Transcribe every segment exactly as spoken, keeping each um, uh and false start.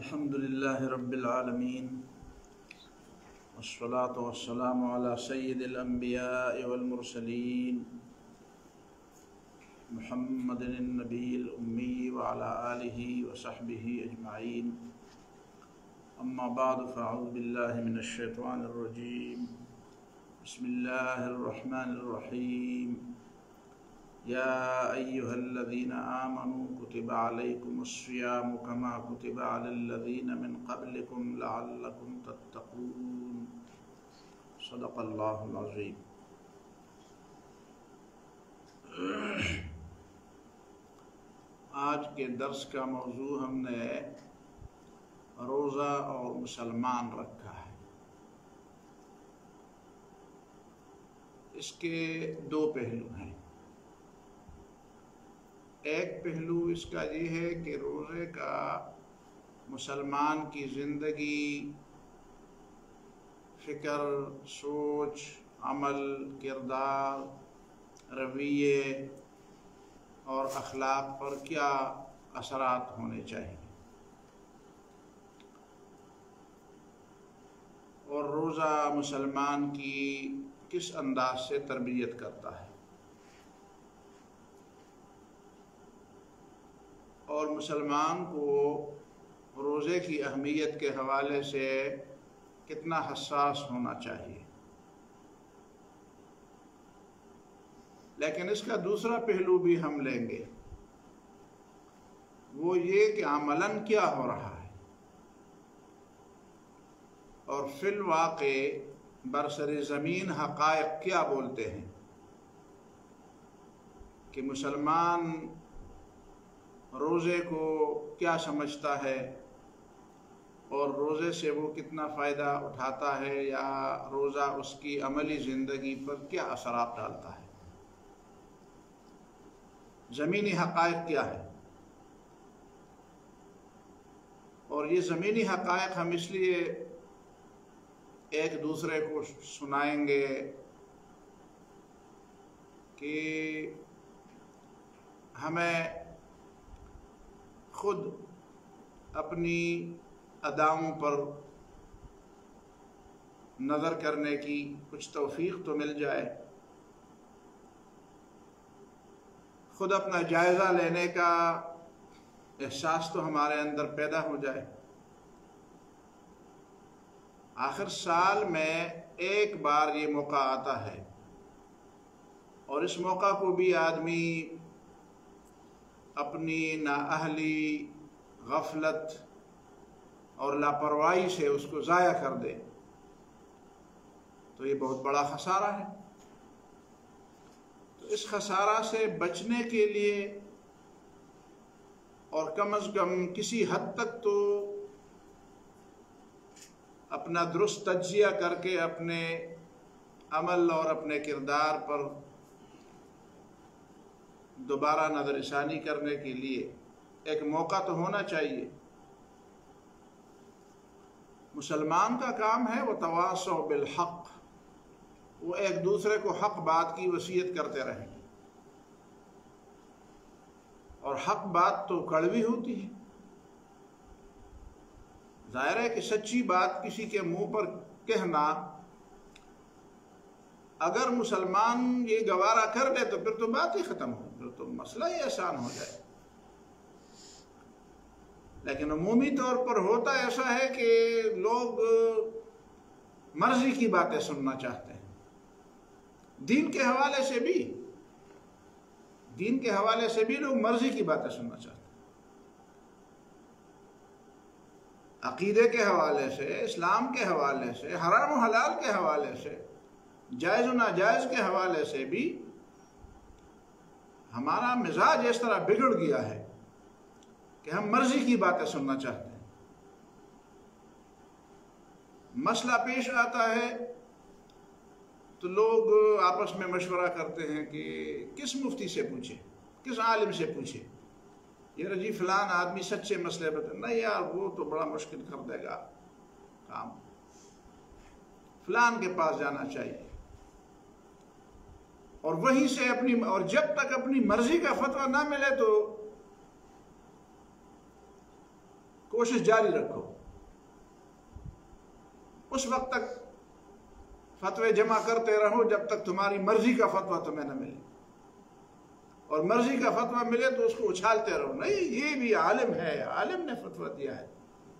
الحمد لله رب العالمين والصلاة والسلام على سيد الأنبياء والمرسلين محمد النبي الأمي وعلى آله وصحبه أجمعين. أما بعد فأعوذ بالله من الشيطان الرجيم. بسم الله الرحمن الرحيم. يا أيها الذين آمنوا كتب عليكم الصيام كما كتب على الذين من قبلكم لعلكم تتقون. صدق اللہ العظیم. آج کے درس کا موضوع ہم نے روزہ اور مسلمان رکھا ہے. اس کے دو پہلو ہیں. ایک پہلو اس کا یہ ہے کہ روزے کا مسلمان کی زندگی، فکر، سوچ، عمل، کردار، رویے اور اخلاق پر کیا اثرات ہونے چاہیے، اور روزہ مسلمان کی کس انداز سے تربیت کرتا ہے، اور مسلمان کو روزے کی اہمیت کے حوالے سے کتنا حساس ہونا چاہیے. لیکن اس کا دوسرا پہلو بھی ہم لیں گے، وہ یہ کہ عملاً کیا ہو رہا ہے، اور فی الواقع برسر زمین حقائق کیا بولتے ہیں کہ مسلمان روزے کو کیا سمجھتا ہے، اور روزے سے وہ کتنا فائدہ اٹھاتا ہے، یا روزہ اس کی عملی زندگی پر کیا اثرات ڈالتا ہے. زمینی حقائق کیا ہے، اور یہ زمینی حقائق ہم اس لیے ایک دوسرے کو سنائیں گے کہ ہمیں خود اپنی اداؤں پر نظر کرنے کی کچھ توفیق تو مل جائے، خود اپنا جائزہ لینے کا احساس تو ہمارے اندر پیدا ہو جائے. آخر سال میں ایک بار یہ موقع آتا ہے، اور اس موقع کو بھی آدمی اپنی نااہلی، غفلت اور لاپرواہی سے اس کو ضائع کر دے تو یہ بہت بڑا خسارہ ہے. تو اس خسارہ سے بچنے کے لیے، اور کم از کم کسی حد تک تو اپنا درست تجزیہ کر کے اپنے عمل اور اپنے کردار پر دوبارہ نظر ثانی کرنے کے لیے ایک موقع تو ہونا چاہیے. مسلمان کا کام ہے وہ تواصوا بالحق، وہ ایک دوسرے کو حق بات کی وصیت کرتے رہیں، اور حق بات تو کڑوی ہوتی ہے. ظاہر ہے کہ سچی بات کسی کے منہ پر کہنا، اگر مسلمان یہ گوارا کر لے تو پھر تو بات ہی ختم ہو، پھر تو مسئلہ ہی آسان ہو جائے. لیکن عمومی طور پر ہوتا ایسا ہے کہ لوگ مرضی کی باتیں سننا چاہتے ہیں. دین کے حوالے سے بھی دین کے حوالے سے بھی لوگ مرضی کی باتیں سننا چاہتے ہیں. عقیدے کے حوالے سے، اسلام کے حوالے سے، حرام و حلال کے حوالے سے، جائز و ناجائز کے حوالے سے بھی ہمارا مزاج اس طرح بگڑ گیا ہے کہ ہم مرضی کی باتیں سننا چاہتے ہیں. مسئلہ پیش آتا ہے تو لوگ آپس میں مشورہ کرتے ہیں کہ کس مفتی سے پوچھیں، کس عالم سے پوچھیں. یہ جی فلان آدمی سچے مسئلے بتا، نہیں یار وہ تو بڑا مشکل کر دے گا کام، فلان کے پاس جانا چاہیے. اور وہیں سے اپنی، اور جب تک اپنی مرضی کا فتویٰ نہ ملے تو کوشش جاری رکھو، اس وقت تک فتوے جمع کرتے رہو جب تک تمہاری مرضی کا فتویٰ تمہیں نہ ملے، اور مرضی کا فتویٰ ملے تو اس کو اچھالتے رہو، نہیں یہ بھی عالم ہے، عالم نے فتویٰ دیا ہے۔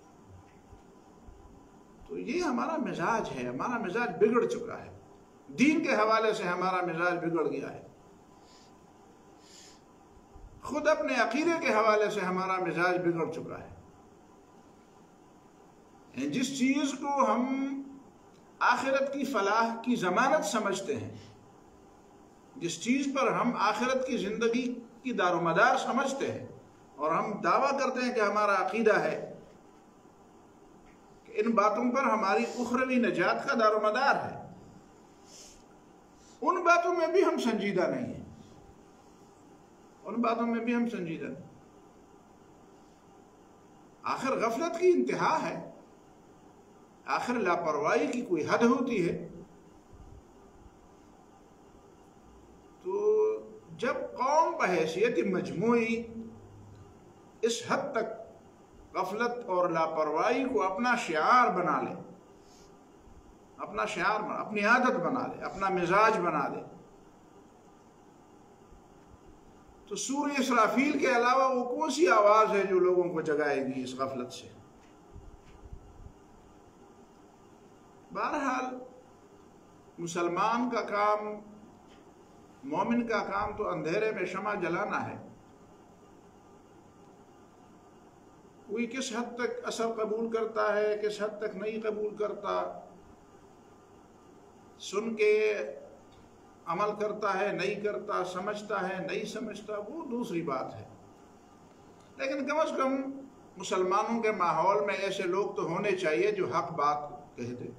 تو یہ ہمارا مزاج ہے، ہمارا مزاج بگڑ چکا ہے، دین کے حوالے سے ہمارا مزاج بگڑ گیا ہے، خود اپنے عقیدے کے حوالے سے ہمارا مزاج بگڑ چکا ہے۔ جس چیز کو ہم آخرت کی فلاح کی ضمانت سمجھتے ہیں، جس چیز پر ہم آخرت کی زندگی کی دار و مدار سمجھتے ہیں، اور ہم دعویٰ کرتے ہیں کہ ہمارا عقیدہ ہے کہ ان باتوں پر ہماری اخروی نجات کا دار و مدار ہے، ان باتوں میں بھی ہم سنجیدہ نہیں ہیں، ان باتوں میں بھی ہم سنجیدہ نہیں۔ آخر غفلت کی انتہا ہے، آخر لاپرواہی کی کوئی حد ہوتی ہے۔ تو جب قوم بحیثیت مجموعی اس حد تک غفلت اور لاپرواہی کو اپنا شعار بنا لے، اپنا شعار بنا، اپنی عادت بنا لے، اپنا مزاج بنا لے، تو سور اسرافیل کے علاوہ وہ کون سی آواز ہے جو لوگوں کو جگائے گی اس غفلت سے؟ بہرحال مسلمان کا کام، مومن کا کام تو اندھیرے میں شمع جلانا ہے۔ کوئی کس حد تک اثر قبول کرتا ہے، کس حد تک نہیں قبول کرتا، سن کے عمل کرتا ہے نہیں کرتا، سمجھتا ہے نہیں سمجھتا، وہ دوسری بات ہے، لیکن کم از کم مسلمانوں کے ماحول میں ایسے لوگ تو ہونے چاہیے جو حق بات کہہ دے،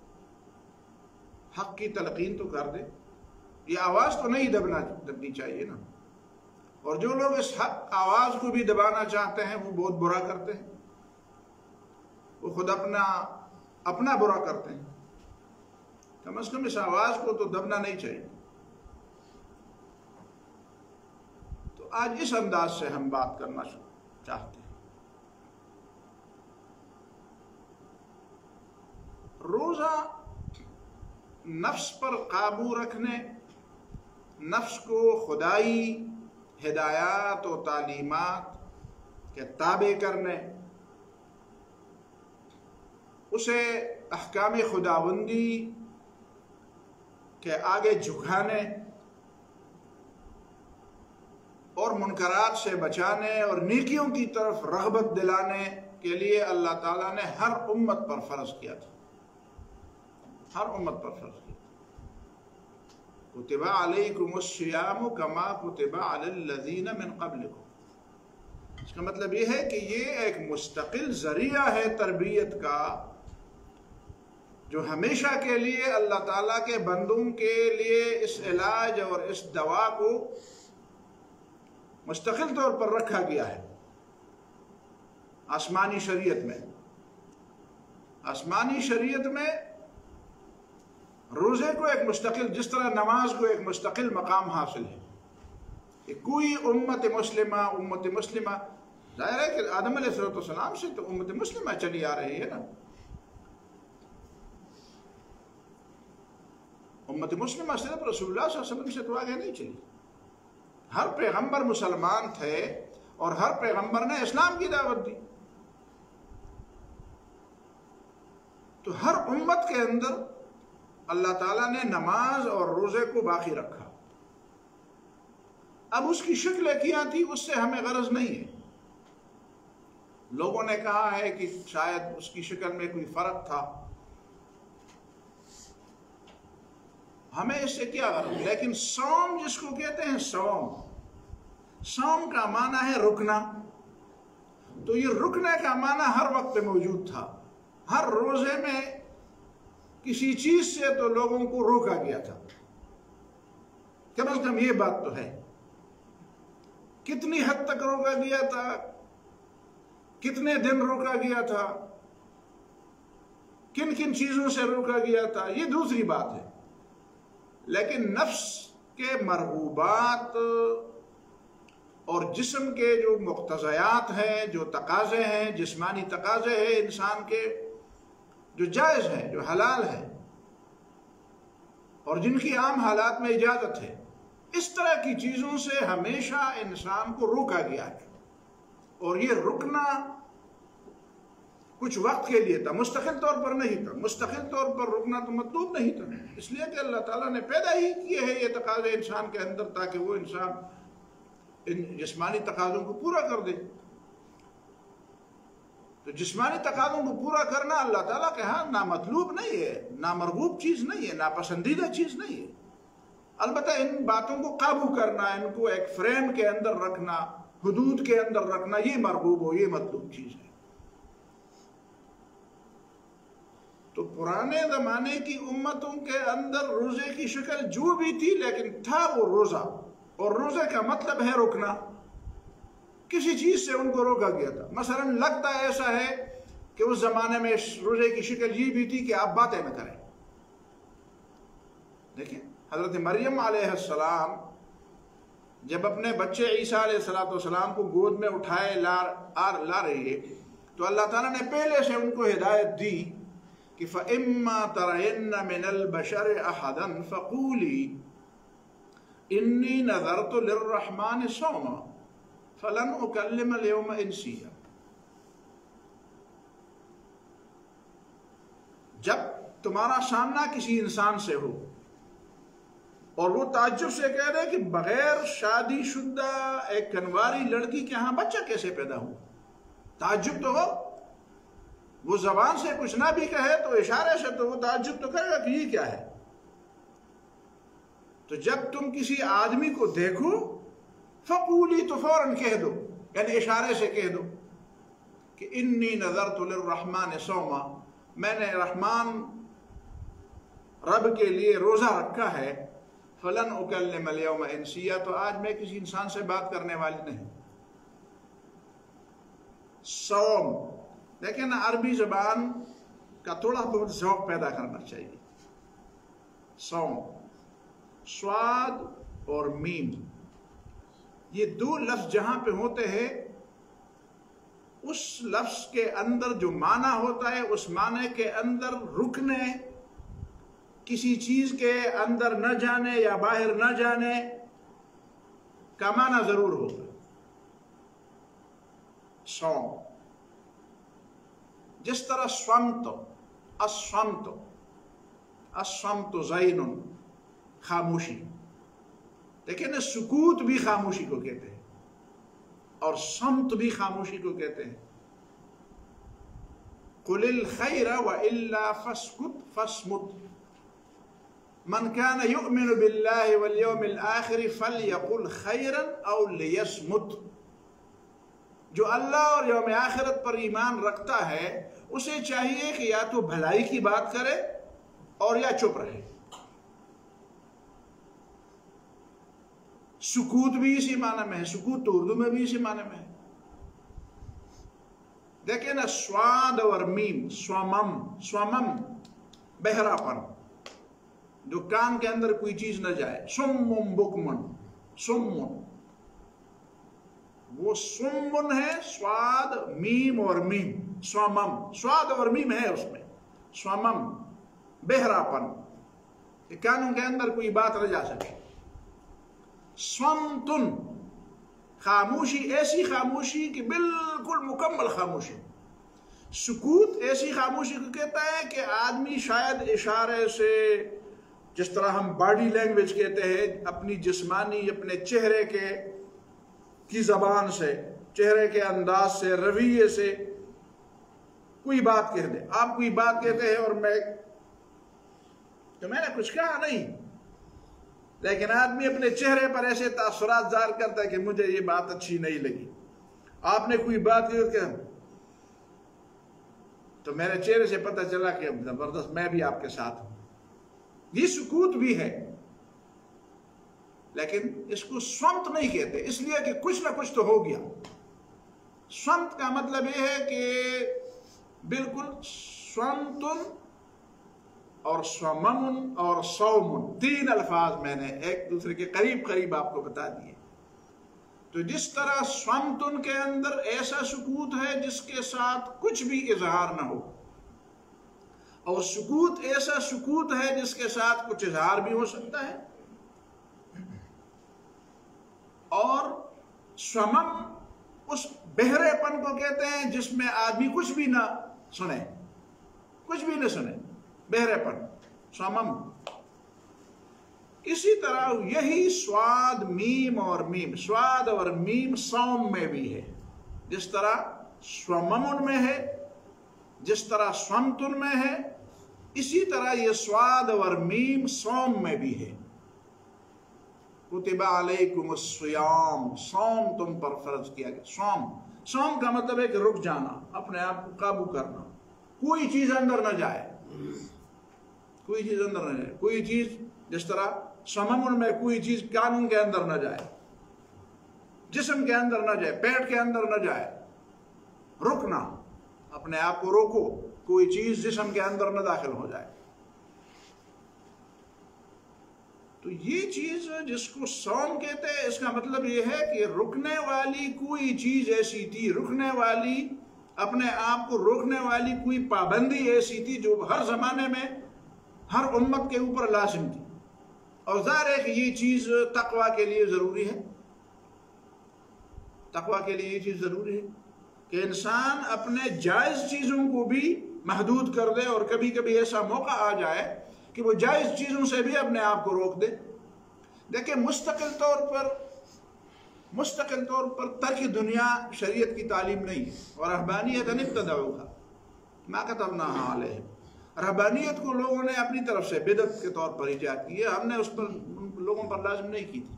حق کی تلقین تو کر دے۔ یہ آواز تو نہیں دبنا دبنی چاہیے نا، اور جو لوگ اس حق آواز کو بھی دبانا چاہتے ہیں وہ بہت برا کرتے ہیں، وہ خود اپنا اپنا برا کرتے ہیں۔ کم از کم اس آواز کو تو دبنا نہیں چاہیے۔ تو آج اس انداز سے ہم بات کرنا چاہتے ہیں۔ روزہ نفس پر قابو رکھنے، نفس کو خدائی ہدایات و تعلیمات کے تابع کرنے، اسے احکام خداوندی کے آگے جھکانے اور منکرات سے بچانے اور نیکیوں کی طرف رغبت دلانے کے لیے اللہ تعالیٰ نے ہر امت پر فرض کیا تھا، ہر امت پر فرض کیا۔ کتب علیکم الصیام کما کتب علی الذین من قبلکم۔ اس کا مطلب یہ ہے کہ یہ ایک مستقل ذریعہ ہے تربیت کا، جو ہمیشہ کے لیے اللہ تعالیٰ کے بندوں کے لیے اس علاج اور اس دوا کو مستقل طور پر رکھا گیا ہے آسمانی شریعت میں۔ آسمانی شریعت میں روزے کو ایک مستقل، جس طرح نماز کو ایک مستقل مقام حاصل ہے، کہ کوئی امت مسلمہ امت مسلمہ ظاہر ہے کہ آدم علیہ السلام سے تو امت مسلمہ چلی آ رہی ہے نا، امت مسلمہ صرف رسول اللہ صلی اللہ علیہ وسلم سے تو آگے نہیں چلی، ہر پیغمبر مسلمان تھے اور ہر پیغمبر نے اسلام کی دعوت دی، تو ہر امت کے اندر اللہ تعالیٰ نے نماز اور روزے کو باقی رکھا۔ اب اس کی شکلیں کیا تھی اس سے ہمیں غرض نہیں ہے، لوگوں نے کہا ہے کہ شاید اس کی شکل میں کوئی فرق تھا، ہمیں اس سے کیا غرض، لیکن صوم جس کو کہتے ہیں، صوم صوم کا معنی ہے رکنا، تو یہ رکنے کا معنی ہر وقت پہ موجود تھا، ہر روزے میں کسی چیز سے تو لوگوں کو روکا گیا تھا، کم از کم یہ بات تو ہے۔ کتنی حد تک روکا گیا تھا، کتنے دن روکا گیا تھا، کن کن چیزوں سے روکا گیا تھا، یہ دوسری بات ہے، لیکن نفس کے مرغوبات اور جسم کے جو مقتضیات ہیں، جو تقاضے ہیں، جسمانی تقاضے ہیں انسان کے، جو جائز ہیں، جو حلال ہیں اور جن کی عام حالات میں اجازت ہے، اس طرح کی چیزوں سے ہمیشہ انسان کو روکا گیا ہے۔ اور یہ رکنا کچھ وقت کے لیے تھا، مستقل طور پر نہیں تھا۔ مستقل طور پر رکنا تو مطلوب نہیں تھا، اس لیے کہ اللہ تعالیٰ نے پیدا ہی کیے ہیں یہ تقاضے انسان کے اندر تاکہ وہ انسان ان جسمانی تقاضوں کو پورا کر دے۔ تو جسمانی تقاضوں کو پورا کرنا اللہ تعالیٰ کے ہاں نامطلوب نہیں ہے، نامرغوب چیز نہیں ہے، ناپسندیدہ چیز نہیں ہے۔ البتہ ان باتوں کو قابو کرنا، ان کو ایک فریم کے اندر رکھنا، حدود کے اندر رکھنا، یہ مرغوب ہو، یہ مطلوب چیز ہے۔ تو پرانے زمانے کی امتوں کے اندر روزے کی شکل جو بھی تھی، لیکن تھا وہ روزہ، اور روزے کا مطلب ہے رکنا۔ کسی چیز سے ان کو روکا گیا تھا۔ مثلا لگتا ایسا ہے کہ اس زمانے میں روزے کی شکل یہ بھی تھی کہ آپ باتیں نہ کریں۔ دیکھیں حضرت مریم علیہ السلام جب اپنے بچے عیسیٰ علیہ السلام کو گود میں اٹھائے لا لا رہی ہے تو اللہ تعالیٰ نے پہلے سے ان کو ہدایت دی کہ فَإِمَّا تَرَيِنَّ مِنَ الْبَشَرِ أَحَدًا فَقُولِي إِنِّي نَذَرْتُ لِلرَّحْمَنِ صَوْمًا فَلَنْ أُكَلِّمَ الْيَوْمَ إِنْسِيًّا۔ جب تمہارا سامنا کسی انسان سے ہو اور وہ تعجب سے کہہ رہے کہ بغیر شادی شدہ ایک کنواری لڑکی کے ہاں بچہ کیسے پیدا ہوا، تعجب تو ہو۔ وہ زبان سے کچھ نہ بھی کہے تو اشارے سے تو وہ تعجب تو کرے گا کہ یہ کیا ہے۔ تو جب تم کسی آدمی کو دیکھو فقولی، تو فوراً کہہ دو، یعنی اشارے سے کہہ دو کہ انی نذرت للرحمن صوما، میں نے رحمان رب کے لیے روزہ رکھا ہے، فلن اکلم اليوم انسیا، تو آج میں کسی انسان سے بات کرنے والی نہیں۔ صوم، لیکن عربی زبان کا تھوڑا بہت ذوق پیدا کرنا چاہیے۔ صوم، سواد اور میم، یہ دو لفظ جہاں پہ ہوتے ہیں اس لفظ کے اندر جو معنی ہوتا ہے اس معنی کے اندر رکنے، کسی چیز کے اندر نہ جانے یا باہر نہ جانے کا معنی ضرور ہوگا۔ صوم، جس طرح صمت، الصمت، الصمت زین، خاموشی، لیکن سکوت بھی خاموشی کو کہتے ہیں اور صمت بھی خاموشی کو کہتے ہیں۔ قل الخیر والا فاسکت فاصمت، من كان يؤمن بالله واليوم الآخر فليقل خيرا او ليصمت، جو اللہ اور یوم آخرت پر ایمان رکھتا ہے اسے چاہیے کہ یا تو بھلائی کی بات کرے اور یا چپ رہے۔ سکوت بھی اسی معنی میں ہے، سکوت تو اردو میں بھی اسی معنی میں ہے۔ دیکھیں نا، سواد اور میم، سومم، سومم بہرا پن، جو کان کے اندر کوئی چیز نہ جائے، سمم بکمن، سمن، وہ سمن ہے، سواد میم اور میم، سومم، سواد اور میم ہے اس میں، سومم بہرا پن، کہ کانوں کے اندر کوئی بات نہ جا سکے۔ صمتن، خاموشی، ایسی خاموشی کہ بالکل مکمل خاموشی۔ سکوت ایسی خاموشی کو کہتا ہے کہ آدمی شاید اشارے سے، جس طرح ہم باڈی لینگویج کہتے ہیں، اپنی جسمانی، اپنے چہرے کے کی زبان سے، چہرے کے انداز سے، رویے سے کوئی بات کہہ دے۔ آپ کوئی بات کہتے ہیں اور میں تو میں نے کچھ کہا نہیں، لیکن آدمی اپنے چہرے پر ایسے تاثرات ظاہر کرتا ہے کہ مجھے یہ بات اچھی نہیں لگی۔ آپ نے کوئی بات کی تو میرے چہرے سے پتہ چلا کہ زبردست میں بھی آپ کے ساتھ ہوں۔ یہ سکوت بھی ہے، لیکن اس کو صمت نہیں کہتے، اس لیے کہ کچھ نہ کچھ تو ہو گیا۔ صمت کا مطلب یہ ہے کہ بالکل صمتن اور صممن اور صومن، تین الفاظ میں نے ایک دوسرے کے قریب قریب آپ کو بتا دیے۔ تو تو جس طرح صمتن کے اندر ایسا سکوت ہے جس کے ساتھ کچھ بھی اظہار نہ ہو، اور سکوت ایسا سکوت ہے جس کے ساتھ کچھ اظہار بھی ہو سکتا ہے، اور صمم اس بہرے پن کو کہتے ہیں جس میں آدمی کچھ بھی نہ سنے، کچھ بھی نہ سنے، بہرے پن، صمم۔ اسی طرح یہی سواد میم اور میم، سواد اور میم صوم میں بھی ہے، جس طرح صممن میں ہے، جس طرح صمتن میں ہے، اسی طرح یہ سواد اور میم صوم میں بھی ہے۔ کتب علیکم الصیام، صوم تم پر فرض کیا گیا۔ صوم صوم کا مطلب ہے کہ رک جانا، اپنے آپ کو قابو کرنا، کوئی چیز اندر نہ جائے، کوئی چیز اندر نہ جائے، کوئی چیز جس طرح صمم میں کوئی چیز کان کے اندر نہ جائے، جسم کے اندر نہ جائے، پیٹ کے اندر نہ جائے، رکنا، اپنے آپ کو روکو، کوئی چیز جسم کے اندر نہ داخل ہو جائے۔ تو یہ چیز جس کو صوم کہتے ہیں، اس کا مطلب یہ ہے کہ رکنے والی کوئی چیز ایسی تھی، رکنے والی، اپنے آپ کو روکنے والی کوئی پابندی ایسی تھی جو ہر زمانے میں ہر امت کے اوپر لازم تھی، اور ظاہر ہے کہ یہ چیز تقوی کے لیے ضروری ہے، تقوی کے لیے یہ چیز ضروری ہے کہ انسان اپنے جائز چیزوں کو بھی محدود کر دے، اور کبھی کبھی ایسا موقع آ جائے کہ وہ جائز چیزوں سے بھی اپنے آپ کو روک دے۔ دیکھیں مستقل طور پر مستقل طور پر ترک دنیا شریعت کی تعلیم نہیں ہے، اور رہبانیت ان ابتدعوها ما كتبناها علیہم، رہبانیت کو لوگوں نے اپنی طرف سے بدعت کے طور پر ایجاد کی ہے، ہم نے اس پر لوگوں پر لازم نہیں کی تھی۔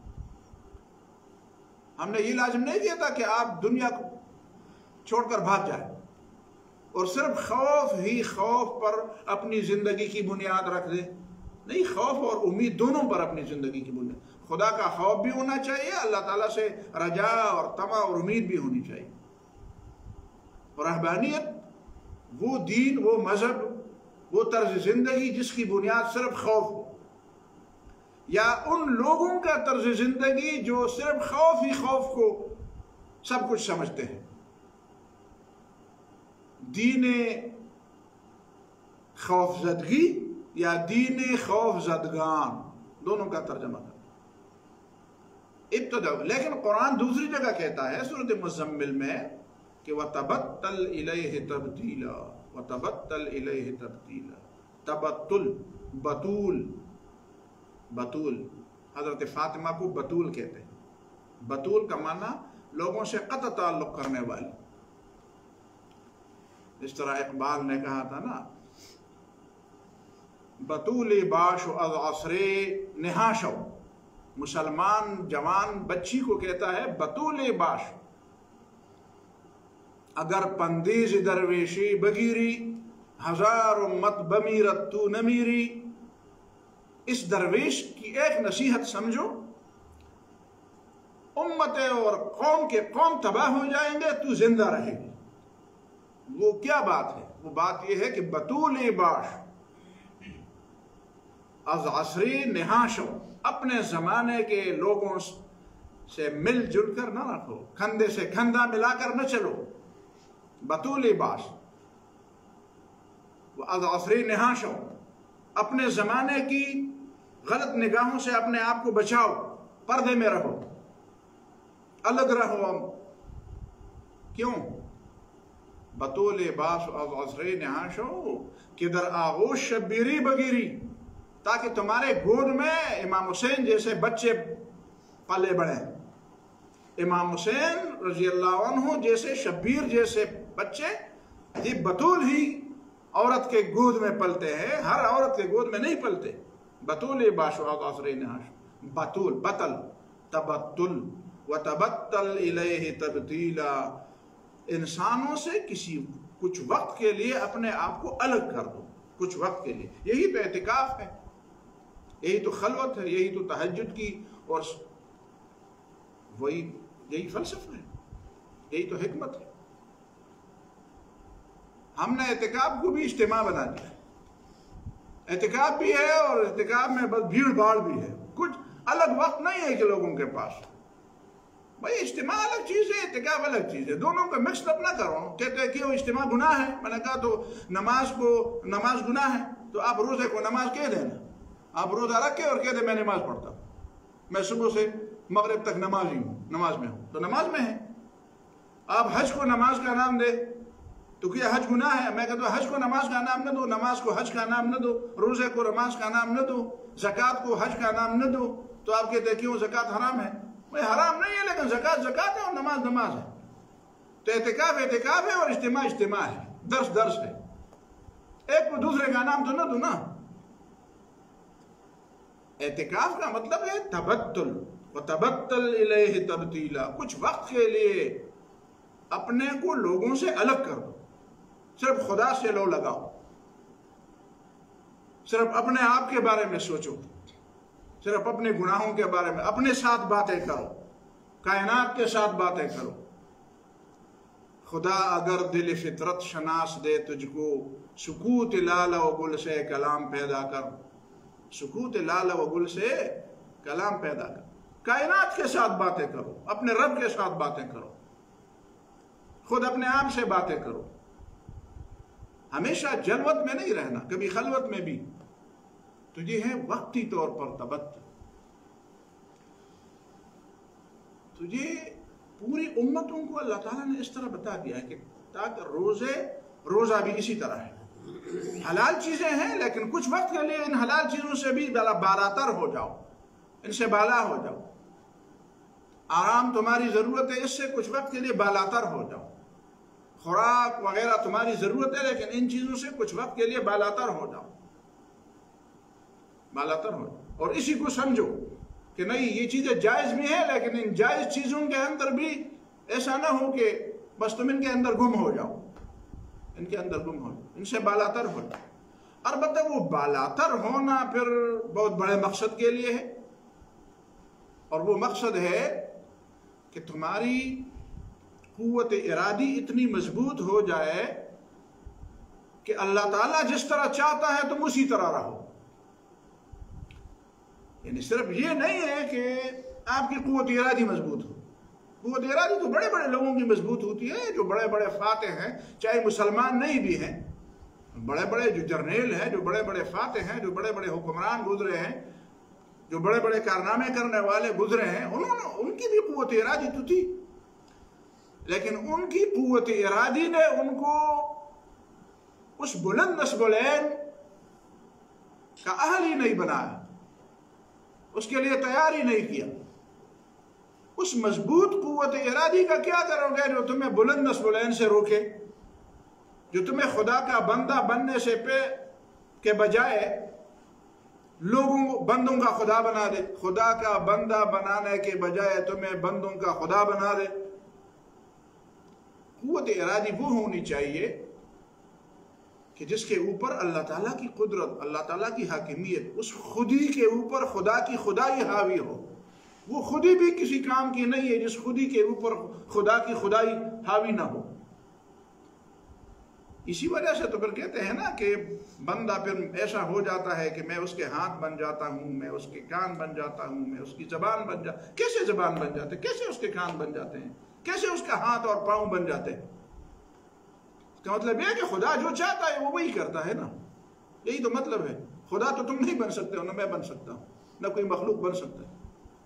ہم نے یہ لازم نہیں کیا تھا کہ آپ دنیا کو چھوڑ کر بھاگ جائیں اور صرف خوف ہی خوف پر اپنی زندگی کی بنیاد رکھ دیں، نہیں، خوف اور امید دونوں پر اپنی زندگی کی بنیاد، خدا کا خوف بھی ہونا چاہیے، اللہ تعالیٰ سے رجا اور طمع اور امید بھی ہونی چاہیے۔ اور رہبانیت وہ دین، وہ مذہب، وہ طرز زندگی جس کی بنیاد صرف خوف ہو، یا ان لوگوں کا طرز زندگی جو صرف خوف ہی خوف کو سب کچھ سمجھتے ہیں۔ دین خوف زدگی یا دین خوف زدگان، دونوں کا ترجمہ کریں ابتدا۔ لیکن قرآن دوسری جگہ کہتا ہے سورۃ مزمل میں کہ وَتَبَتَّلْ إِلَيْهِ تَبْتِيلًا، وَتَبَتَّلْ إِلَيْهِ تَبْتِيلًا، تبتل، بطول، بطول، حضرت فاطمہ کو بطول کہتے ہیں۔ بطول کا معنی لوگوں سے قطع تعلق کرنے والی، اس طرح اقبال نے کہا تھا نا، بطول باش و از عصر نہاشو، مسلمان جوان بچی کو کہتا ہے بطول باش، اگر پندیز درویشی بگیری، ہزار امت بمیرت تو نمیری۔ اس درویش کی ایک نصیحت سمجھو، امت اور قوم کے قوم تباہ ہو جائیں گے، تو زندہ رہے گی۔ وہ کیا بات ہے؟ وہ بات یہ ہے کہ بطول باش از عصری نہاشو، اپنے زمانے کے لوگوں سے مل جل کر نہ رکھو، کھندے سے کھندا ملا کر نہ چلو، بطول باش از عصری نہاشو، اپنے زمانے کی غلط نگاہوں سے اپنے آپ کو بچاؤ، پردے میں رہو، الگ رہو۔ کیوں؟ بطول باش از عصری نہاشو کہ در آغوش شبیری بگیری، تاکہ تمہارے گود میں امام حسین جیسے بچے پلے بڑھے، امام حسین رضی اللہ عنہ جیسے شبیر جیسے بچے، یہ بطول ہی عورت کے گود میں پلتے ہیں، ہر عورت کے گود میں نہیں پلتے۔ بطول باش و عصر نہاش، بطول، بطل، تبتل، وتبتل الیہ تبتیلا، انسانوں سے کسی کچھ وقت کے لیے اپنے آپ کو الگ کر دو، کچھ وقت کے لیے۔ یہی تو اعتکاف ہے، یہی تو خلوت ہے، یہی تو تہجد کی، اور وہی یہی فلسفہ ہے، یہی تو حکمت ہے۔ ہم نے اعتکاف کو بھی اجتماع بنا دیا، اعتکاف بھی ہے اور اعتکاف میں بس بھیڑ بھاڑ بھی ہے، کچھ الگ وقت نہیں ہے کہ لوگوں کے پاس بھائی اجتماع الگ چیز ہے، اعتکاف الگ چیز ہے، دونوں کا مکس اپ نہ کرو۔ کہتے ہیں کہ وہ اجتماع گناہ ہے، میں نے کہا تو نماز کو نماز گناہ ہے تو آپ روزے کو نماز کہہ دینا، آپ روزہ رکھ کے اور کہہ دیں میں نماز پڑھتا ہوں، میں صبح سے مغرب تک نماز ہی ہوں، نماز میں ہوں، تو نماز میں ہے۔ آپ حج کو نماز کا نام دے تو کیا حج گناہ ہے؟ میں کہتا ہوں حج کو نماز کا نام نہ دو، نماز کو حج کا نام نہ دو، روزے کو نماز کا نام نہ دو، زکوٰۃ کو حج کا نام نہ دو، تو آپ کہتے ہیں کیوں زکوٰۃ حرام ہے؟ بھائی حرام نہیں ہے، لیکن زکوٰۃ زکوٰۃ ہے اور نماز نماز ہے۔ تو اعتکاف اعتکاف ہے اور اجتماع اجتماع ہے، درس درس ہے، ایک کو دوسرے کا نام تو نہ دو نا۔ اعتکاف کا مطلب ہے تبتل، وتبتل الیہ تبتیلا، کچھ وقت کے لیے اپنے کو لوگوں سے الگ کر دو، صرف خدا سے لو لگاؤ، صرف اپنے آپ کے بارے میں سوچو، صرف اپنے گناہوں کے بارے میں، اپنے ساتھ باتیں کرو، کائنات کے ساتھ باتیں کرو۔ خدا اگر دل فطرت شناس دے تجھ کو، سکوت لال و گل سے کلام پیدا کر، سکوت لال و گل سے کلام پیدا کر، کائنات کے ساتھ باتیں کرو، اپنے رب کے ساتھ باتیں کرو، خود اپنے آپ سے باتیں کرو، ہمیشہ جلوت میں نہیں رہنا، کبھی خلوت میں بھی، تو یہ ہے وقتی طور پر تبتل۔ تو یہ پوری امتوں کو اللہ تعالیٰ نے اس طرح بتا دیا ہے کہ تاکہ روزے روزہ بھی اسی طرح ہے، حلال چیزیں ہیں لیکن کچھ وقت کے لیے ان حلال چیزوں سے بھی بالاتر ہو جاؤ، ان سے بالا ہو جاؤ، آرام تمہاری ضرورت ہے، اس سے کچھ وقت کے لیے بالاتر ہو جاؤ، خوراک وغیرہ تمہاری ضرورت ہے لیکن ان چیزوں سے کچھ وقت کے لیے بالاتر ہو جاؤ، بالاتر ہو جاؤ، اور اسی کو سمجھو کہ نہیں یہ چیزیں جائز بھی ہیں لیکن ان جائز چیزوں کے اندر بھی ایسا نہ ہو کہ بس تم ان کے اندر گم ہو جاؤ، ان کے اندر گم ہو جاؤ، ان سے بالاتر ہو جاؤ۔ البتہ وہ بالاتر ہونا پھر بہت بڑے مقصد کے لیے ہے، اور وہ مقصد ہے کہ تمہاری قوت ارادی اتنی مضبوط ہو جائے کہ اللہ تعالیٰ جس طرح چاہتا ہے تم اسی طرح رہو۔ یعنی صرف یہ نہیں ہے کہ آپ کی قوت ارادی مضبوط ہو، قوت ارادی تو بڑے بڑے لوگوں کی مضبوط ہوتی ہے، جو بڑے بڑے فاتح ہیں، چاہے مسلمان نہیں بھی ہیں، بڑے بڑے جو جرنیل ہیں، جو بڑے بڑے فاتح ہیں، جو بڑے بڑے حکمران گزرے ہیں، جو بڑے بڑے کارنامے کرنے والے گزرے ہیں، انہوں نے ان کی بھی قوت ارادی تو تھی، لیکن ان کی قوت ارادی نے ان کو اس بلند نسبلین کا اہل ہی نہیں بنایا، اس کے لیے تیار ہی نہیں کیا۔ اس مضبوط قوت ارادی کا کیا کرو گے جو تمہیں بلند نسبلین سے روکے، جو تمہیں خدا کا بندہ بننے سے پہ کے بجائے لوگوں بندوں کا خدا بنا دے، خدا کا بندہ بنانے کے بجائے تمہیں بندوں کا خدا بنا دے۔ قوت ارادی وہ ہونی چاہیے کہ جس کے اوپر اللہ تعالیٰ کی قدرت، اللہ تعالیٰ کی حاکمیت، اس خودی کے اوپر خدا کی خدائی حاوی ہو۔ وہ خودی بھی کسی کام کی نہیں ہے جس خودی کے اوپر خدا کی خدائی حاوی نہ ہو۔ اسی وجہ سے تو پھر کہتے ہیں نا کہ بندہ پھر ایسا ہو جاتا ہے کہ میں اس کے ہاتھ بن جاتا ہوں، میں اس کے کان بن جاتا ہوں، میں اس کی زبان بن جاتا۔ کیسے زبان بن جاتے ہیں؟ کیسے اس کے کان بن جاتے ہیں؟ کیسے اس کا ہاتھ اور پاؤں بن جاتے ہیں؟ اس کا مطلب یہ ہے کہ خدا جو چاہتا ہے وہ وہی کرتا ہے نا، یہی تو مطلب ہے۔ خدا تو تم نہیں بن سکتے ہو، نہ میں بن سکتا ہوں، نہ کوئی مخلوق بن سکتا ہے۔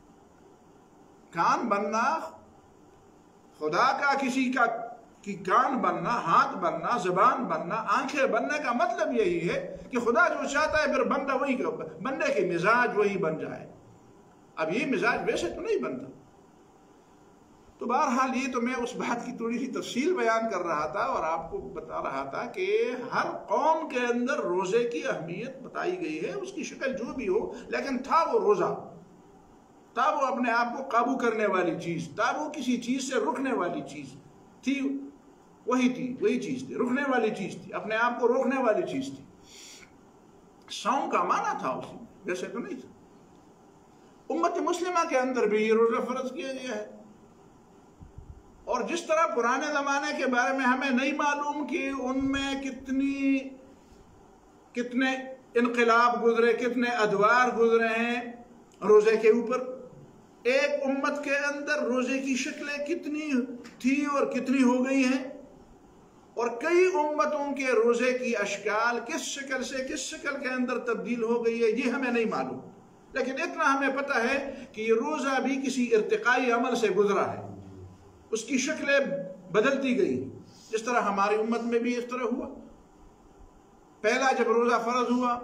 کان بننا، خدا کا کسی کا کی کان بننا، ہاتھ بننا، زبان بننا، آنکھیں بننے کا مطلب یہی ہے کہ خدا جو چاہتا ہے پھر بندہ وہی بندے کے مزاج وہی بن جائے۔ اب یہ مزاج ویسے تو نہیں بنتا۔ تو بہرحال یہ تو میں اس بات کی تھوڑی سی تفصیل بیان کر رہا تھا اور آپ کو بتا رہا تھا کہ ہر قوم کے اندر روزے کی اہمیت بتائی گئی ہے، اس کی شکل جو بھی ہو، لیکن تھا وہ روزہ، تھا وہ اپنے آپ کو قابو کرنے والی چیز، تھا وہ کسی چیز سے رکنے والی چیز تھی، وہی تھی، وہی چیز تھی، رکنے والی چیز تھی، اپنے آپ کو روکنے والی چیز تھی۔ صوم کا معنی تھا اسی میں، ویسے تو نہیں تھا۔ امت مسلمہ کے اندر بھی یہ روزہ فرض کیا گیا ہے، اور جس طرح پرانے زمانے کے بارے میں ہمیں نہیں معلوم کہ ان میں کتنی کتنے انقلاب گزرے، کتنے ادوار گزرے ہیں روزے کے اوپر، ایک امت کے اندر روزے کی شکلیں کتنی تھی اور کتنی ہو گئی ہیں، اور کئی امتوں کے روزے کی اشکال کس شکل سے کس شکل کے اندر تبدیل ہو گئی ہے، یہ ہمیں نہیں معلوم، لیکن اتنا ہمیں پتہ ہے کہ یہ روزہ بھی کسی ارتقائی عمل سے گزرا ہے، اس کی شکلیں بدلتی گئی، جس طرح ہماری امت میں بھی اس طرح ہوا۔ پہلا جب روزہ فرض ہوا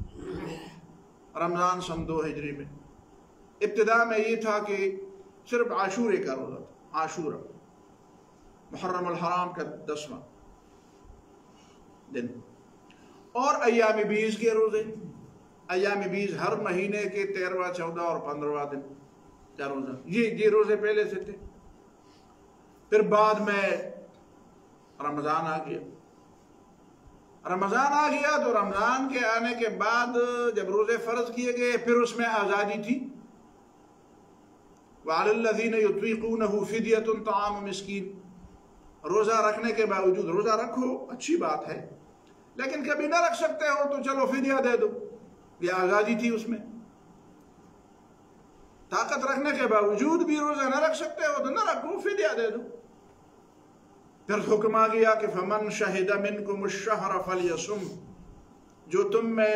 رمضان سن دو ہجری میں، ابتدا میں یہ تھا کہ صرف عاشورے کا روزہ تھا، عاشورہ محرم الحرام کا دسواں دن، اور ایام بیس کے روزے، ایام بیس ہر مہینے کے تیرہواں چودہ اور پندرہواں دن کیا روزہ، یہ یہ روزے پہلے سے تھے۔ پھر بعد میں رمضان آ گیا، رمضان آ گیا تو رمضان کے آنے کے بعد جب روزے فرض کیے گئے پھر اس میں آزادی تھی، وَعَلَى الَّذِينَ يُطِيقُونَهُ فِدْيَةٌ طَعَامُ مِسْكِينٍ، روزہ رکھنے کے باوجود روزہ رکھو اچھی بات ہے، لیکن کبھی نہ رکھ سکتے ہو تو چلو فدیہ دے دو، یہ آزادی تھی، اس میں طاقت رکھنے کے باوجود بھی روزہ نہ رکھ سکتے ہو تو نہ رکھو، فدیہ دے دو۔ پھر حکم آ گیا کہ فَمَنْ شَهِدَ مِنْكُمُ الشَّهْرَ فَلْيَصُمْ، جو تم میں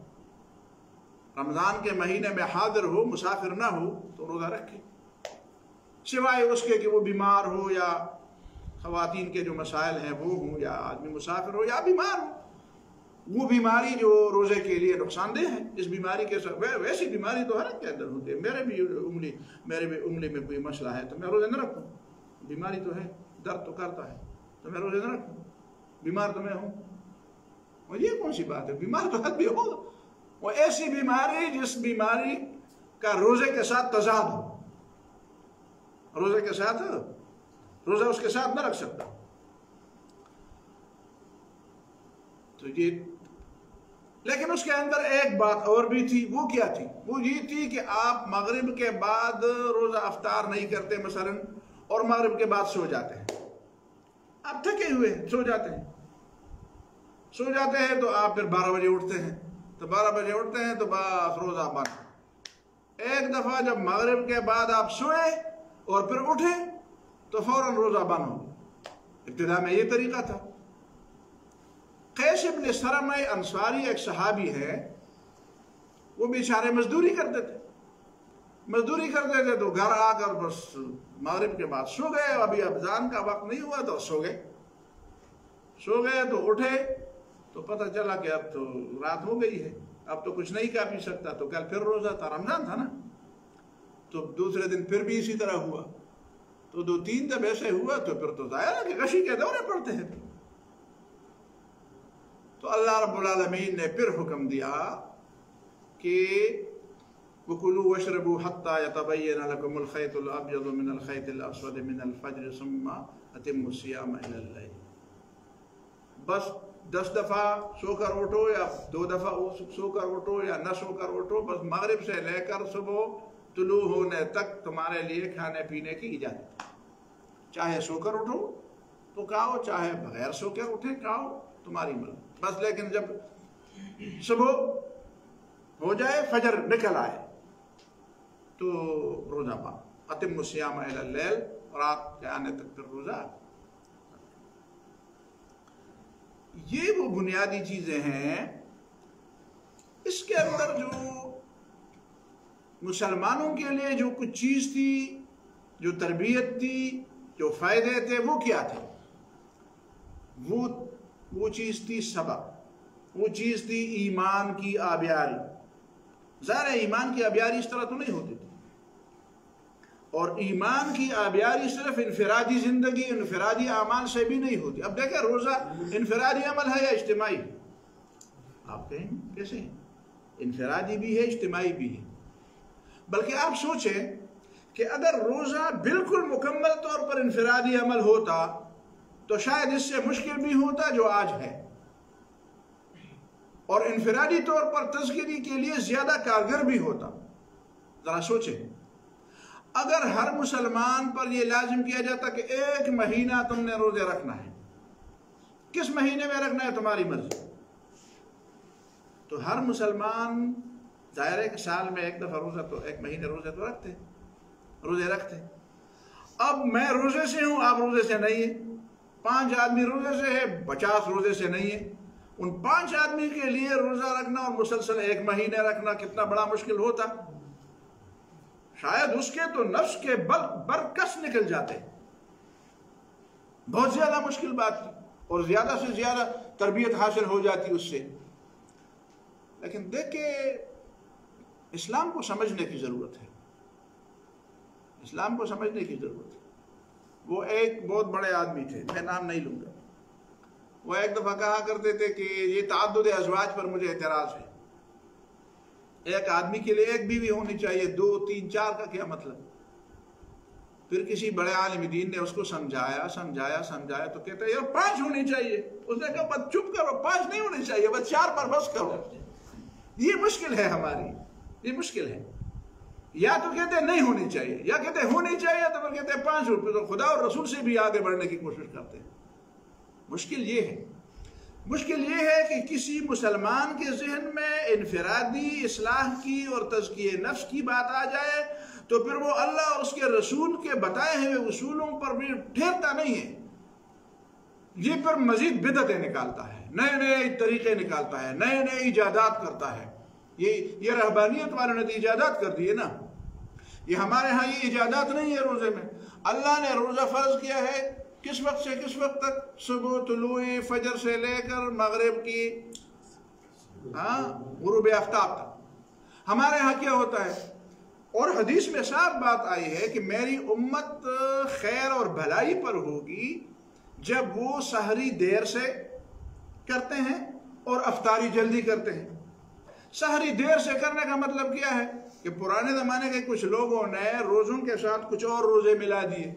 رمضان کے مہینے میں حاضر ہو، مسافر نہ ہو تو روزہ رکھے، سوائے اس کے کہ وہ بیمار ہو یا خواتین کے جو مسائل ہیں وہ ہوں، یا آدمی مسافر ہو یا بیمار ہو، وہ بیماری جو روزے کے لیے نقصان دہ ہے، اس بیماری کے ساتھ ویسی بیماری تو ہر ایک کے اندر ہوتی ہے، میرے بھی انگلی میرے بھی انگلی میں کوئی مسئلہ ہے تو میں روزے نہ رکھوں، بیماری تو ہے، درد تو کرتا ہے تو میں روزے نہ رکھوں، بیمار تو میں ہوں، اور یہ کون سی بات ہے، بیمار تو حد بھی ہوگا، وہ ایسی بیماری جس بیماری کا روزے کے ساتھ تضاد ہو، روزے کے ساتھ روزہ اس کے ساتھ نہ رکھ سکتا، تو یہ لیکن اس کے اندر ایک بات اور بھی تھی، وہ کیا تھی؟ وہ یہ تھی کہ آپ مغرب کے بعد روزہ افطار نہیں کرتے مثلا، اور مغرب کے بعد سو جاتے ہیں، آپ تھکے ہوئے سو جاتے ہیں سو جاتے ہیں تو آپ پھر بارہ بجے اٹھتے ہیں، تو بارہ بجے اٹھتے ہیں تو بس روزہ بند۔ ایک دفعہ جب مغرب کے بعد آپ سوئے اور پھر اٹھے تو فوراً روزہ بند ہو گیا۔ ابتدا میں یہ طریقہ تھا۔ قیس بن سرمہ انصاری ایک صحابی ہے، وہ بیچارے مزدوری کرتے تھے مزدوری کرتے تھے تو گھر آ کر بس مغرب کے بعد سو گئے، ابھی اذان کا وقت نہیں ہوا تو سو گئے سو گئے تو اٹھے تو پتہ چلا کہ اب تو رات ہو گئی ہے، اب تو کچھ نہیں کھا پی سکتا، تو کل پھر روزہ تھا، رمضان تھا نا، تو دوسرے دن پھر بھی اسی طرح ہوا، تو دو تین جب ایسے ہوا تو پھر تو ظاہر ہے کہ غشی کے دورے پڑتے ہیں۔ تو اللہ رب العالمین نے پھر حکم دیا کہ وَكُلُوا وَاشْرَبُوا حَتَّى يَتَبَيَّنَ لَكُمُ الْخَيْطُ الْأَبْيَضُ مِنَ الْخَيْطِ الْأَسْوَدِ مِنَ الْفَجْرِ ثُمَّ أَتِمُّوا الصِّيَامَ إِلَى اللَّيْلِ، بس دس دفعہ سو کر اٹھو یا دو دفعہ سو کر اٹھو یا نہ سو کر اٹھو، بس مغرب سے لے کر صبح طلوع ہونے تک تمہارے لیے کھانے پینے کی اجازت، چاہے سو کر اٹھو تو کھاؤ، چاہے بغیر سو کر اٹھے کھاؤ، تمہاری مرضی، بس لیکن جب صبح ہو جائے، فجر نکل آئے تو روزہ باندھ، اتم الصیام الی اللیل، رات کے آنے تک پھر روزہ۔ یہ وہ بنیادی چیزیں ہیں، اس کے اندر جو مسلمانوں کے لیے جو کچھ چیز تھی، جو تربیت تھی، جو فائدے تھے، وہ کیا تھے؟ وہ وہ چیز تھی سبق، وہ چیز تھی ایمان کی آبیاری۔ ظاہر ایمان کی آبیاری اس طرح تو نہیں ہوتی تھی، اور ایمان کی آبیاری صرف انفرادی زندگی، انفرادی اعمال سے بھی نہیں ہوتی۔ اب دیکھیں روزہ انفرادی عمل ہے یا اجتماعی؟ آپ کہیں کیسے ہیں؟ انفرادی بھی ہے، اجتماعی بھی ہے، بلکہ آپ سوچیں کہ اگر روزہ بالکل مکمل طور پر انفرادی عمل ہوتا تو شاید اس سے مشکل بھی ہوتا جو آج ہے، اور انفرادی طور پر تذکری کے لیے زیادہ کارگر بھی ہوتا۔ ذرا سوچیں، اگر ہر مسلمان پر یہ لازم کیا جاتا کہ ایک مہینہ تم نے روزے رکھنا ہے، کس مہینے میں رکھنا ہے تمہاری مرضی، تو ہر مسلمان ظاہر ہے کہ سال میں ایک دفعہ روزہ تو ایک مہینے روزے تو رکھتے، روزے رکھتے ہیں۔ اب میں روزے سے ہوں، آپ روزے سے نہیں ہیں، پانچ آدمی روزے سے ہے، پچاس روزے سے نہیں ہے، ان پانچ آدمی کے لیے روزہ رکھنا اور مسلسل ایک مہینے رکھنا کتنا بڑا مشکل ہوتا، شاید اس کے تو نفس کے بل برکس نکل جاتے، بہت زیادہ مشکل بات تھی اور زیادہ سے زیادہ تربیت حاصل ہو جاتی اس سے۔ لیکن دیکھیں اسلام کو سمجھنے کی ضرورت ہے، اسلام کو سمجھنے کی ضرورت ہے۔ وہ ایک بہت بڑے آدمی تھے، میں نام نہیں لوں گا، وہ ایک دفعہ کہا کرتے تھے کہ یہ تعدد ازواج پر مجھے اعتراض ہے، ایک آدمی کے لیے ایک بیوی ہونی چاہیے، دو تین چار کا کیا مطلب؟ پھر کسی بڑے عالم دین نے اس کو سمجھایا سمجھایا سمجھایا تو کہتا ہے یار پانچ ہونی چاہیے۔ اس نے کہا بس چپ کرو، پانچ نہیں ہونی چاہیے، بس چار پر بس کرو۔ یہ مشکل ہے ہماری، یہ مشکل ہے، یا تو کہتے ہیں نہیں ہونی چاہیے، یا کہتے ہیں ہونی چاہیے تو پھر کہتے ہیں پانچ روپے، تو خدا اور رسول سے بھی آگے بڑھنے کی کوشش کرتے ہیں۔ مشکل یہ ہے مشکل یہ ہے کہ کسی مسلمان کے ذہن میں انفرادی اصلاح کی اور تزکیہ نفس کی بات آ جائے تو پھر وہ اللہ اور اس کے رسول کے بتائے ہوئے اصولوں پر بھی ٹھہرتا نہیں ہے، یہ پھر مزید بدعتیں نکالتا ہے، نئے نئے طریقے نکالتا ہے، نئے نئے ایجادات کرتا ہے۔ یہ یہ رہبانیت والوں نے ایجادات کر دیے نا، یہ ہمارے ہاں یہ ایجادات نہیں ہے۔ روزے میں اللہ نے روزہ فرض کیا ہے کس وقت سے کس وقت تک؟ صبح طلوع فجر سے لے کر مغرب کی ہاں غروب آفتاب تک۔ ہمارے ہاں کیا ہوتا ہے؟ اور حدیث میں صاف بات آئی ہے کہ میری امت خیر اور بھلائی پر ہوگی جب وہ سحری دیر سے کرتے ہیں اور افطاری جلدی کرتے ہیں۔ سحری دیر سے کرنے کا مطلب کیا ہے کہ پرانے زمانے کے کچھ لوگوں نے روزوں کے ساتھ کچھ اور روزے ملا دیے۔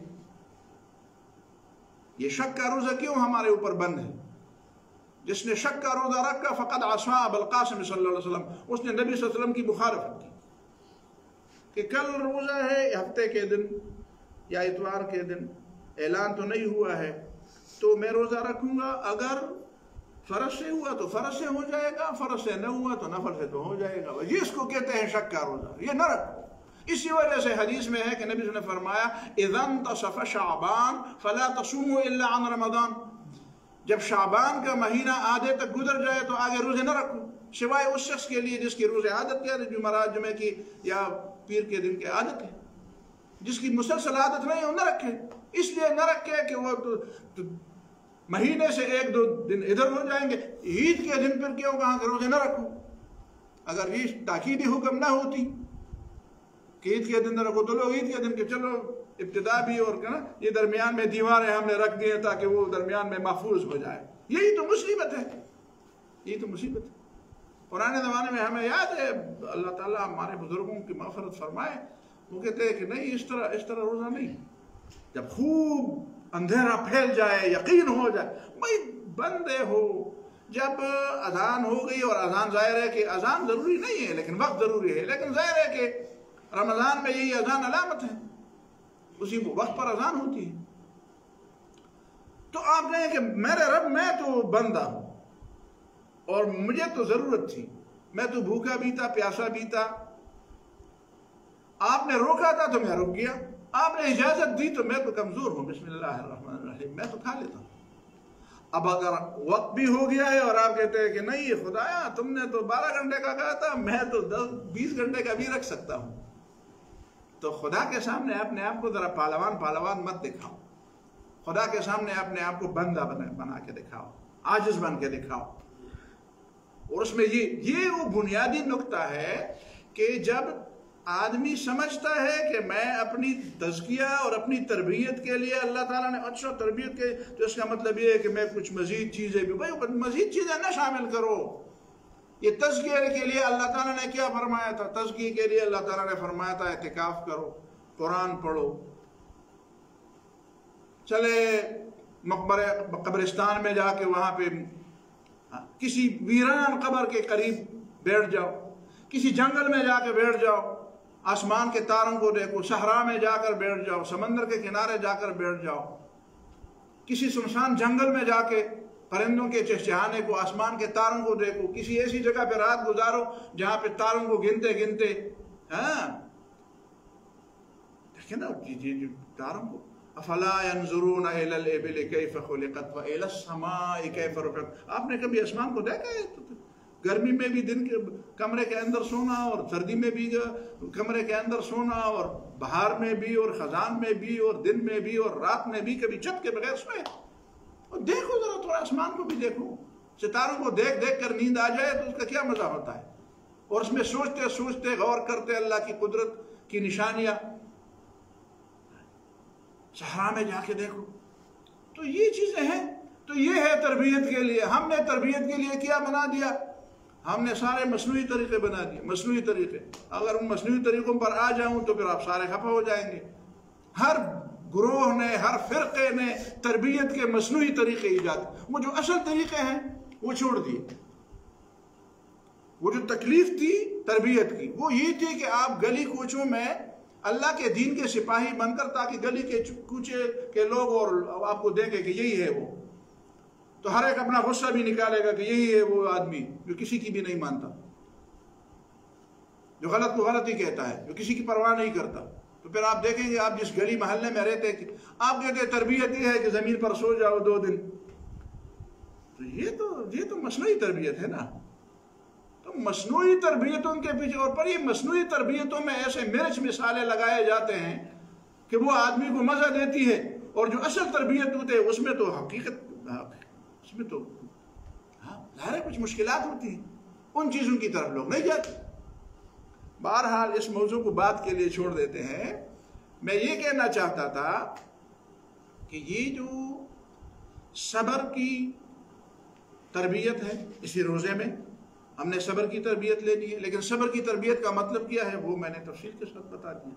یہ شک کا روزہ کیوں ہمارے اوپر بند ہے؟ جس نے شک کا روزہ رکھا فقد عصى ابا القاسم صلی اللہ علیہ وسلم، اس نے نبی صلی اللہ علیہ وسلم کی مخالفت کی کہ کل روزہ ہے، ہفتے کے دن یا اتوار کے دن اعلان تو نہیں ہوا ہے تو میں روزہ رکھوں گا، اگر فرض سے ہوا تو فرض سے ہو جائے گا، فرض سے نہ ہوا تو نفل سے تو ہو جائے گا۔ یہ اس کو کہتے ہیں شک کا روزہ، یہ نہ رکھو۔ اسی وجہ سے حدیث میں ہے کہ نبی صلی اللہ علیہ وسلم نے فرمایا اذا انتصف شعبان فلا تصوموا الا عن رمضان، جب شعبان کا مہینہ آدھے تک گزر جائے تو آگے روزے نہ رکھو، سوائے اس شخص کے لیے جس کی روزے عادت کیا جمعرات جمعے کی یا پیر کے دن کی عادت ہے، جس کی مسلسل عادت نہیں ہو نہ رکھے۔ اس لیے نہ رکھے کہ وہ تو مہینے سے ایک دو دن ادھر ہو جائیں گے، عید کے دن پھر کیوں کہاں کہ روزے نہ رکھو؟ اگر یہ تاکیدی حکم نہ ہوتی کہ عید کے دن نہ رکھو تو لوگ عید کے دن کے چلو ابتدا بھی اور کیا نا یہ درمیان میں دیواریں ہم نے رکھ دی ہیں تاکہ وہ درمیان میں محفوظ ہو جائے۔ یہی تو مصیبت ہے، یہی تو مصیبت ہے۔ پرانے زمانے میں ہمیں یاد ہے، اللہ تعالیٰ ہمارے بزرگوں کی مغفرت فرمائے، وہ کہتے ہیں کہ نہیں اس طرح اس طرح روزہ نہیں، جب خوب اندھیرا پھیل جائے، یقین ہو جائے، بھائی بندے ہو، جب اذان ہو گئی، اور اذان ظاہر ہے کہ اذان ضروری نہیں ہے لیکن وقت ضروری ہے، لیکن ظاہر ہے کہ رمضان میں یہی اذان علامت ہے، اسی وقت پر اذان ہوتی ہے، تو آپ کہیں کہ میرے رب میں تو بندہ ہوں اور مجھے تو ضرورت تھی، میں تو بھوکا بھی تھا پیاسا بھی تھا، آپ نے روکا تھا تو میں رک گیا، آپ نے اجازت دی تو میں تو کمزور ہوں، بسم اللہ الرحمن الرحیم میں تو کھا لیتا ہوں۔ اب اگر وقت بھی ہو گیا ہے اور آپ کہتے ہیں کہ نہیں خدایا تم نے تو بارہ گھنٹے کا کہا تھا، میں تو دس بیس گھنٹے کا بھی رکھ سکتا ہوں، تو خدا کے سامنے اپنے آپ کو ذرا پہلوان پہلوان مت دکھاؤ، خدا کے سامنے اپنے آپ کو بندہ بنا کے دکھاؤ، عاجز بن کے دکھاؤ۔ اور اس میں یہ یہ وہ بنیادی نقطہ ہے کہ جب آدمی سمجھتا ہے کہ میں اپنی تزکیہ اور اپنی تربیت کے لیے اللہ تعالیٰ نے اچھا تربیت کے، تو اس کا مطلب یہ ہے کہ میں کچھ مزید چیزیں بھی، بھائی مزید چیزیں نہ شامل کرو۔ یہ تزکیہ کے لیے اللہ تعالیٰ نے کیا فرمایا تھا؟ تزکیہ کے لیے اللہ تعالیٰ نے فرمایا تھا اعتکاف کرو، قرآن پڑھو، چلے مقبرے قبرستان میں جا کے وہاں پہ کسی ویران قبر کے قریب بیٹھ جاؤ، کسی جنگل میں جا کے بیٹھ جاؤ، آسمان کے تاروں کو دیکھو، صحرا میں جا کر بیٹھ جاؤ، سمندر کے کنارے جا کر بیٹھ جاؤ، کسی سنسان جنگل میں جا کے پرندوں کے چہچہانے کو، آسمان کے تاروں کو دیکھو، کسی ایسی جگہ پہ رات گزارو جہاں پہ تاروں کو گنتے گنتے ہاں دیکھیں نا تاروں کو، افلا ينظرون الى الابل كيف خلقت والى السماء كيف رفعت. آپ نے کبھی آسمان کو دیکھا ہے؟ گرمی میں بھی دن کے کمرے کے اندر سونا، اور سردی میں بھی کمرے کے اندر سونا، اور بہار میں بھی اور خزان میں بھی اور دن میں بھی اور رات میں بھی، کبھی چھت کے بغیر سوئے؟ اور دیکھو ذرا تھوڑا آسمان کو بھی دیکھو، ستاروں کو دیکھ دیکھ کر نیند آ جائے تو اس کا کیا مزہ ہوتا ہے، اور اس میں سوچتے سوچتے غور کرتے اللہ کی قدرت کی نشانیاں. صحرا میں جا کے دیکھو. تو یہ چیزیں ہیں. تو یہ ہے تربیت کے لیے. ہم نے تربیت کے لیے کیا بنا دیا؟ ہم نے سارے مصنوعی طریقے بنا دیے. مصنوعی طریقے، اگر ان مصنوعی طریقوں پر آ جاؤں تو پھر آپ سارے خفا ہو جائیں گے. ہر گروہ نے، ہر فرقے نے تربیت کے مصنوعی طریقے ایجاد، وہ جو اصل طریقے ہیں وہ چھوڑ دیے. وہ جو تکلیف تھی تربیت کی وہ یہ تھی کہ آپ گلی کوچوں میں اللہ کے دین کے سپاہی بن کر، تاکہ گلی کے کوچے کے لوگ اور آپ کو دیکھیں کہ یہی ہے وہ، تو ہر ایک اپنا غصہ بھی نکالے گا کہ یہی ہے وہ آدمی جو کسی کی بھی نہیں مانتا، جو غلط کو غلط ہی کہتا ہے، جو کسی کی پرواہ نہیں کرتا. تو پھر آپ دیکھیں گے، آپ جس گلی محلے میں رہتے ہیں، آپ کہتے ہیں تربیت یہ ہے کہ زمین پر سو جاؤ دو دن. تو یہ تو یہ تو مصنوعی تربیت ہے نا. تو مصنوعی تربیتوں کے پیچھے، اور پر یہ مصنوعی تربیتوں میں ایسے مرچ مثالیں لگائے جاتے ہیں کہ وہ آدمی کو مزہ دیتی ہے، اور جو اصل تربیت ہوتے ہیں اس میں تو حقیقت، اس میں تو ہاں ظاہر کچھ مشکلات ہوتی ہیں. ان چیزوں کی طرف لوگ نہیں جاتے. بہرحال اس موضوع کو بات کے لیے چھوڑ دیتے ہیں. میں یہ کہنا چاہتا تھا کہ یہ جو صبر کی تربیت ہے، اسی روزے میں ہم نے صبر کی تربیت لے لی ہے، لیکن صبر کی تربیت کا مطلب کیا ہے وہ میں نے تفصیل کے ساتھ بتا دیا.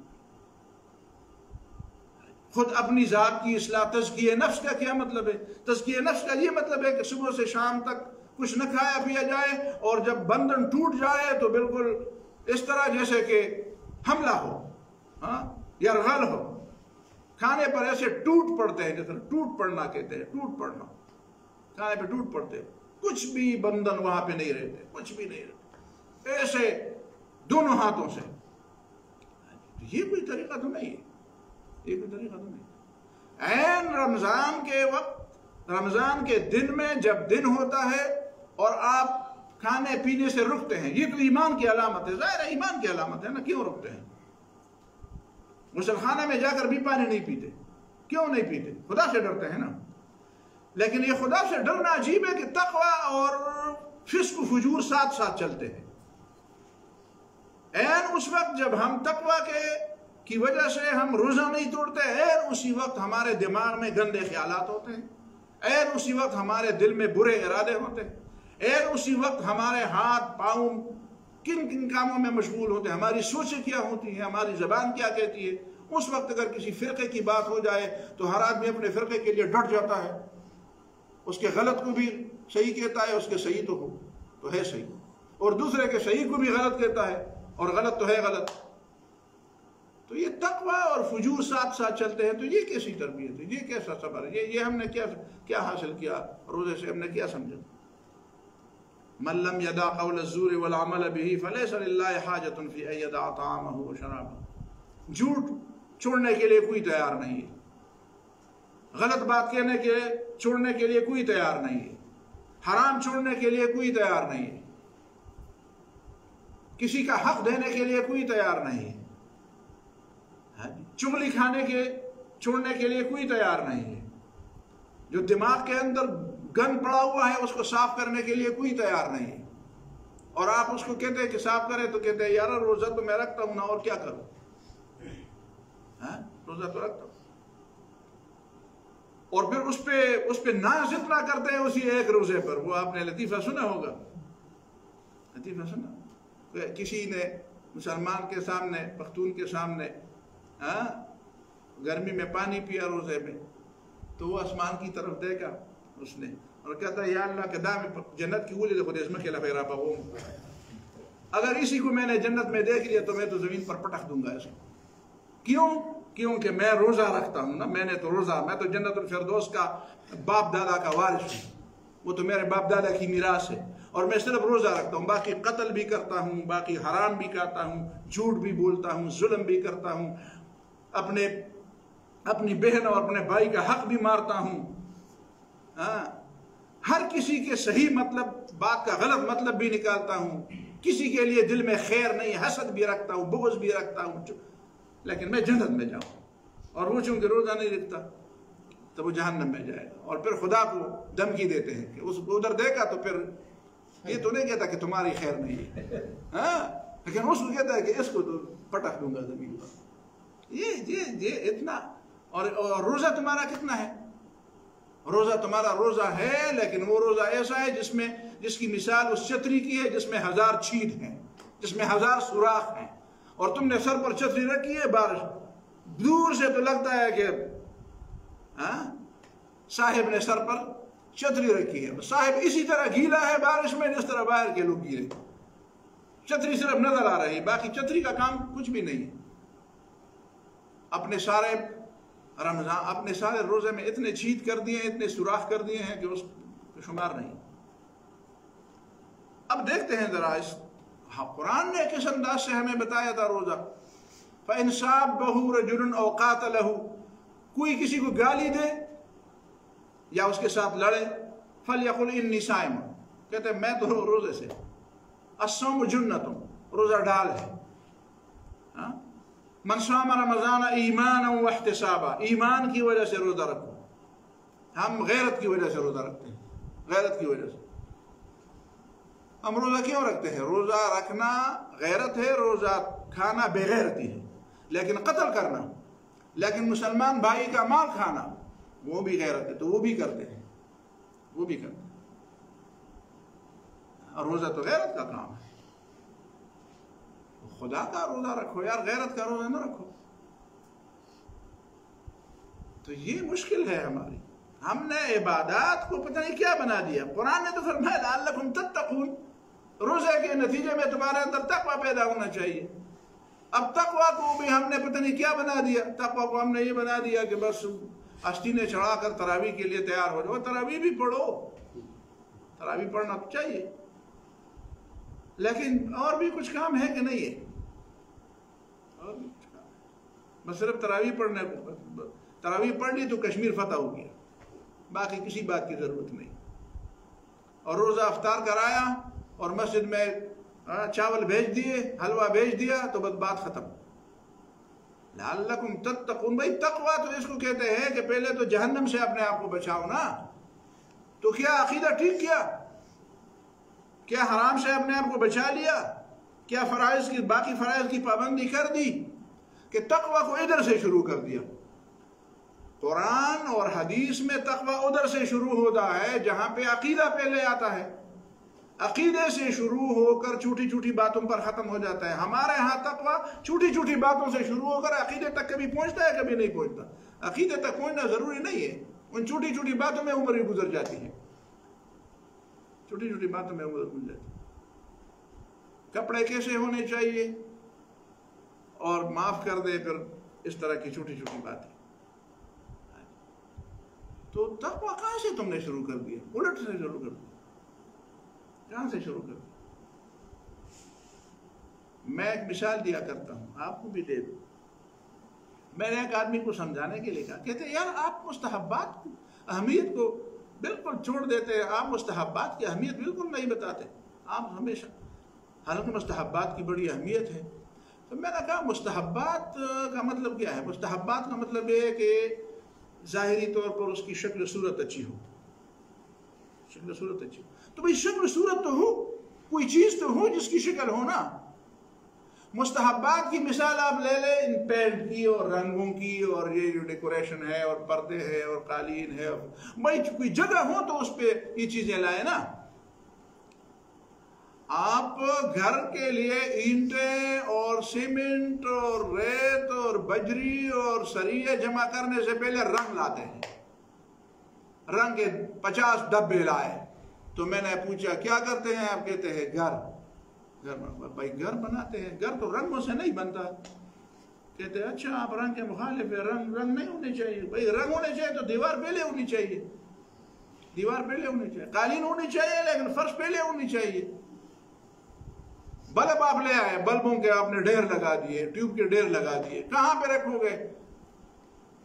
خود اپنی ذات کی اصلاح، تزکیہ نفس کا کیا مطلب ہے؟ تزکیہ نفس کا یہ مطلب ہے کہ صبح سے شام تک کچھ نہ کھایا پیا جائے، اور جب بندن ٹوٹ جائے تو بالکل اس طرح جیسے کہ حملہ ہو، ہاں یرغل ہو، کھانے پر ایسے ٹوٹ پڑتے ہیں، جیسے ٹوٹ پڑنا کہتے ہیں، ٹوٹ پڑنا، کھانے پہ ٹوٹ پڑتے ہیں، کچھ بھی بندن وہاں پہ نہیں رہتے، کچھ بھی نہیں رہتے، ایسے دونوں ہاتھوں سے. یہ کوئی طریقہ تو نہیں ہے، یہ کوئی طریقہ تو نہیں. عین رمضان کے وقت، رمضان کے دن میں جب دن ہوتا ہے اور آپ کھانے پینے سے رکتے ہیں، یہ تو ایمان کی علامت ہے. ظاہر ہے ایمان کی علامت ہے نا. کیوں رکتے ہیں؟ غسل خانے میں جا کر بھی پانی نہیں پیتے. کیوں نہیں پیتے؟ خدا سے ڈرتے ہیں نا. لیکن یہ خدا سے ڈرنا عجیب ہے کہ تقوی اور فسق و فجور ساتھ ساتھ چلتے ہیں. عین اس وقت جب ہم تقوی کے کی وجہ سے ہم روزہ نہیں توڑتے، عین اسی وقت ہمارے دماغ میں گندے خیالات ہوتے ہیں، عین اسی وقت ہمارے دل میں برے ارادے ہوتے ہیں، عین اسی وقت ہمارے ہاتھ پاؤں کن کن کاموں میں مشغول ہوتے ہیں، ہماری سوچیں کیا ہوتی ہیں، ہماری زبان کیا کہتی ہے. اس وقت اگر کسی فرقے کی بات ہو جائے تو ہر آدمی اپنے فرقے کے لیے ڈٹ جاتا ہے. اس کے غلط کو بھی صحیح کہتا ہے، اس کے صحیح تو ہو تو ہے صحیح، اور دوسرے کے صحیح کو بھی غلط کہتا ہے، اور غلط تو ہے غلط. تو یہ تقوی اور فجور ساتھ ساتھ چلتے ہیں. تو یہ کیسی تربیت ہے؟ یہ کیسا صبر ہے؟ یہ یہ ہم نے کیا کیا حاصل کیا روزے سے؟ ہم نے کیا سمجھا؟ من لم يدع قول الزور والعمل به فليس لله حاجة في ان يدع طعامه وشرابه. جھوٹ چھوڑنے کے لیے کوئی تیار نہیں ہے، غلط بات کہنے کے چھوڑنے کے لیے کوئی تیار نہیں ہے، حرام چھوڑنے کے لیے کوئی تیار نہیں ہے، کسی کا حق دینے کے لیے کوئی تیار نہیں ہے، چغلی کھانے کے چھوڑنے کے لیے کوئی تیار نہیں ہے، جو دماغ کے اندر گند پڑا ہوا ہے اس کو صاف کرنے کے لیے کوئی تیار نہیں ہے. اور آپ اس کو کہتے ہیں کہ صاف کریں تو کہتے ہیں یار روزہ تو میں رکھتا ہوں نا، اور کیا کروں، روزہ تو رکھتا ہوں. اور پھر اس پہ اس پہ ناز اتنا کرتے ہیں اسی ایک روزے پر. وہ آپ نے لطیفہ سنا ہوگا، لطیفہ سنا، کسی نے مسلمان کے سامنے، پختون کے سامنے گرمی میں پانی پیا روزے میں، تو وہ آسمان کی طرف دیکھا اس نے اور کہتا ہے یا اللہ کے دام جنت کی اولی خود اسمہ کے لفیرہ پاہوں، اگر اسی کو میں نے جنت میں دیکھ لیا تو میں تو زمین پر پٹک دوں گا اس کو. کیوں؟ کیونکہ میں روزہ رکھتا ہوں نا، میں نے تو روزہ، میں تو جنت الفردوس کا باپ دادا کا وارث ہوں، وہ تو میرے باپ دادا کی میراث ہے، اور میں صرف روزہ رکھتا ہوں، باقی قتل بھی کرتا ہوں، باقی حرام بھی کرتا ہوں، جھوٹ بھی بولتا ہوں، ظلم بھی کرتا ہوں، اپنے اپنی بہن اور اپنے بھائی کا حق بھی مارتا ہوں، ہاں ہر کسی کے صحیح مطلب بات کا غلط مطلب بھی نکالتا ہوں، کسی کے لیے دل میں خیر نہیں، حسد بھی رکھتا ہوں، بغض بھی رکھتا ہوں، لیکن میں جنت میں جاؤں، اور وہ چونکہ روزہ نہیں رکھتا تو وہ جہنم میں جائے گا۔ اور پھر خدا کو دھمکی دیتے ہیں کہ اس کو ادھر دیکھا تو پھر یہ تو نہیں کہتا کہ تمہاری خیر نہیں ہے، ہاں لیکن اس کو کہتا ہے کہ اس کو تو پٹک دوں گا زمین پر۔ یہ یہ یہ اتنا، اور روزہ تمہارا کتنا ہے؟ روزہ تمہارا روزہ ہے، لیکن وہ روزہ ایسا ہے جس میں جس کی مثال اس چھتری کی ہے جس میں ہزار چھید ہیں، جس میں ہزار سوراخ ہیں، اور تم نے سر پر چھتری رکھی ہے، بارش دور سے تو لگتا ہے کہ ہاں صاحب نے سر پر چھتری رکھی ہے، صاحب اسی طرح گیلا ہے بارش میں جس طرح باہر کے لوگ گیلے، چھتری صرف نظر آ رہی ہے، باقی چھتری کا کام کچھ بھی نہیں ہے۔ اپنے سارے رمضان اپنے سارے روزے میں اتنے چھید کر دیے ہیں، اتنے سوراخ کر دیے ہیں کہ اس کو شمار نہیں۔ اب دیکھتے ہیں ذرا اس قرآن نے کس انداز سے ہمیں بتایا تھا روزہ۔ فَإِنْ صَابَّهُ رَجُلٌ أَوْ قَاتَلَهُ، کوئی کسی کو گالی دے یا اس کے ساتھ لڑے، فَلْيَقُلْ إِنِّي صَائِمٌ، کہتے ہیں میں تو روزے سے، الصَّوْمُ جُنَّةٌ، روزہ ڈال ہے۔ من صام رمضان ایمانا واحتسابا، ایمان کی وجہ سے روزہ رکھو، ہم غیرت کی وجہ سے روزہ رکھتے ہیں، غیرت کی وجہ سے ہم روزہ کیوں رکھتے ہیں؟ روزہ رکھنا غیرت ہے، روزہ کھانا بے غیرتی ہے، لیکن قتل کرنا، لیکن مسلمان بھائی کا مال کھانا وہ بھی غیرت ہے، تو وہ بھی کرتے ہیں، وہ بھی کرتے ہیں۔ اور روزہ تو غیرت کا کام ہے، خدا کا روزہ رکھو یار، غیرت کا روزہ نہ رکھو۔ تو یہ مشکل ہے ہماری، ہم نے عبادات کو پتہ نہیں کیا بنا دیا۔ قرآن نے تو فرمایا لعلکم تتقون، روزے کے نتیجے میں تمہارے اندر تقوی پیدا ہونا چاہیے۔ اب تقوی کو بھی ہم نے پتہ نہیں کیا بنا دیا، تقوی کو ہم نے یہ بنا دیا کہ بس آستینیں چڑھا کر تراویح کے لیے تیار ہو جاؤ، تراویح بھی پڑھو، تراویح پڑھنا تو چاہیے، لیکن اور بھی کچھ کام ہے کہ نہیں ہے؟ اور بھی کچھ کام ہے، بس صرف تراویح پڑھنے کو، تراویح پڑھ لی تو کشمیر فتح ہو گیا، باقی کسی بات کی ضرورت نہیں۔ اور روزہ افطار کرایا اور مسجد میں چاول بھیج دیے، حلوہ بھیج دیا تو بس بات ختم۔ لعلکم تتقون، بھائی تقویٰ تو اس کو کہتے ہیں کہ پہلے تو جہنم سے اپنے آپ کو بچاؤ نا۔ تو کیا عقیدہ ٹھیک کیا؟ کیا حرام سے اپنے آپ کو بچا لیا؟ کیا فرائض کی باقی فرائض کی پابندی کر دی کہ تقویٰ کو ادھر سے شروع کر دیا؟ قرآن اور حدیث میں تقویٰ ادھر سے شروع ہوتا ہے جہاں پہ عقیدہ پہلے آتا ہے، عقیدے سے شروع ہو کر چھوٹی چھوٹی باتوں پر ختم ہو جاتا ہے۔ ہمارے ہاں تقویٰ چھوٹی چھوٹی باتوں سے شروع ہو کر عقیدے تک کبھی پہنچتا ہے کبھی نہیں پہنچتا۔ عقیدے تک پہنچنا ضروری نہیں ہے، ان چھوٹی چھوٹی باتوں میں عمر بھی گزر جاتی ہے، چھوٹی چھوٹی باتوں میں عمر گزر جاتی ہے۔ کپڑے کیسے ہونے چاہیے، اور معاف کر دے پھر اس طرح کی چھوٹی چھوٹی باتیں۔ تو تقویٰ کہاں سے تم نے شروع کر دیا؟ الٹ سے شروع کر دیا، کہاں سے شروع کر دیا؟ میں ایک مثال دیا کرتا ہوں، آپ کو بھی دے دوں۔ میں نے ایک آدمی کو سمجھانے کے لیے کہا، کہتے ہیں یار آپ مستحبات کی اہمیت کو بالکل چھوڑ دیتے ہیں، آپ مستحبات کی اہمیت بالکل نہیں بتاتے، آپ ہمیشہ، حالانکہ مستحبات کی بڑی اہمیت ہے۔ تو میں نے کہا مستحبات کا مطلب کیا ہے؟ مستحبات کا مطلب یہ ہے کہ ظاہری طور پر اس کی شکل صورت اچھی ہو، شکل صورت اچھی ہو۔ تو بھئی شکل صورت تو ہو، کوئی چیز تو ہو جس کی شکل ہو نا۔ مستحبات کی مثال آپ لے لیں ان پینٹ کی اور رنگوں کی اور یہ جو ڈیکوریشن ہے اور پردے ہے اور قالین ہے، بھئی کوئی جگہ ہو تو اس پہ یہ چیزیں لائیں نا۔ آپ گھر کے لیے اینٹیں اور سیمنٹ اور ریت اور بجری اور سریے جمع کرنے سے پہلے رنگ لاتے ہیں، رنگ کے پچاس ڈبے لائے۔ تو میں نے پوچھا کیا کرتے ہیں آپ؟ کہتے ہیں گھر گھر بھائی گھر بناتے ہیں، گھر تو رنگوں سے نہیں بنتا۔ کہتے ہیں اچھا آپ رنگ کے مخالف ہے، رنگ رنگ نہیں ہونے چاہیے۔ بھائی رنگ ہونے چاہیے تو دیوار پہلے ہونی چاہیے، دیوار پہلے ہونی چاہیے، قالین ہونی چاہیے لیکن فرش پہلے ہونی چاہیے۔ بلب آپ لے آئے، بلبوں کے آپ نے ڈھیر لگا دیے، ٹیوب کے ڈھیر لگا دیے، کہاں پہ رکھو گے؟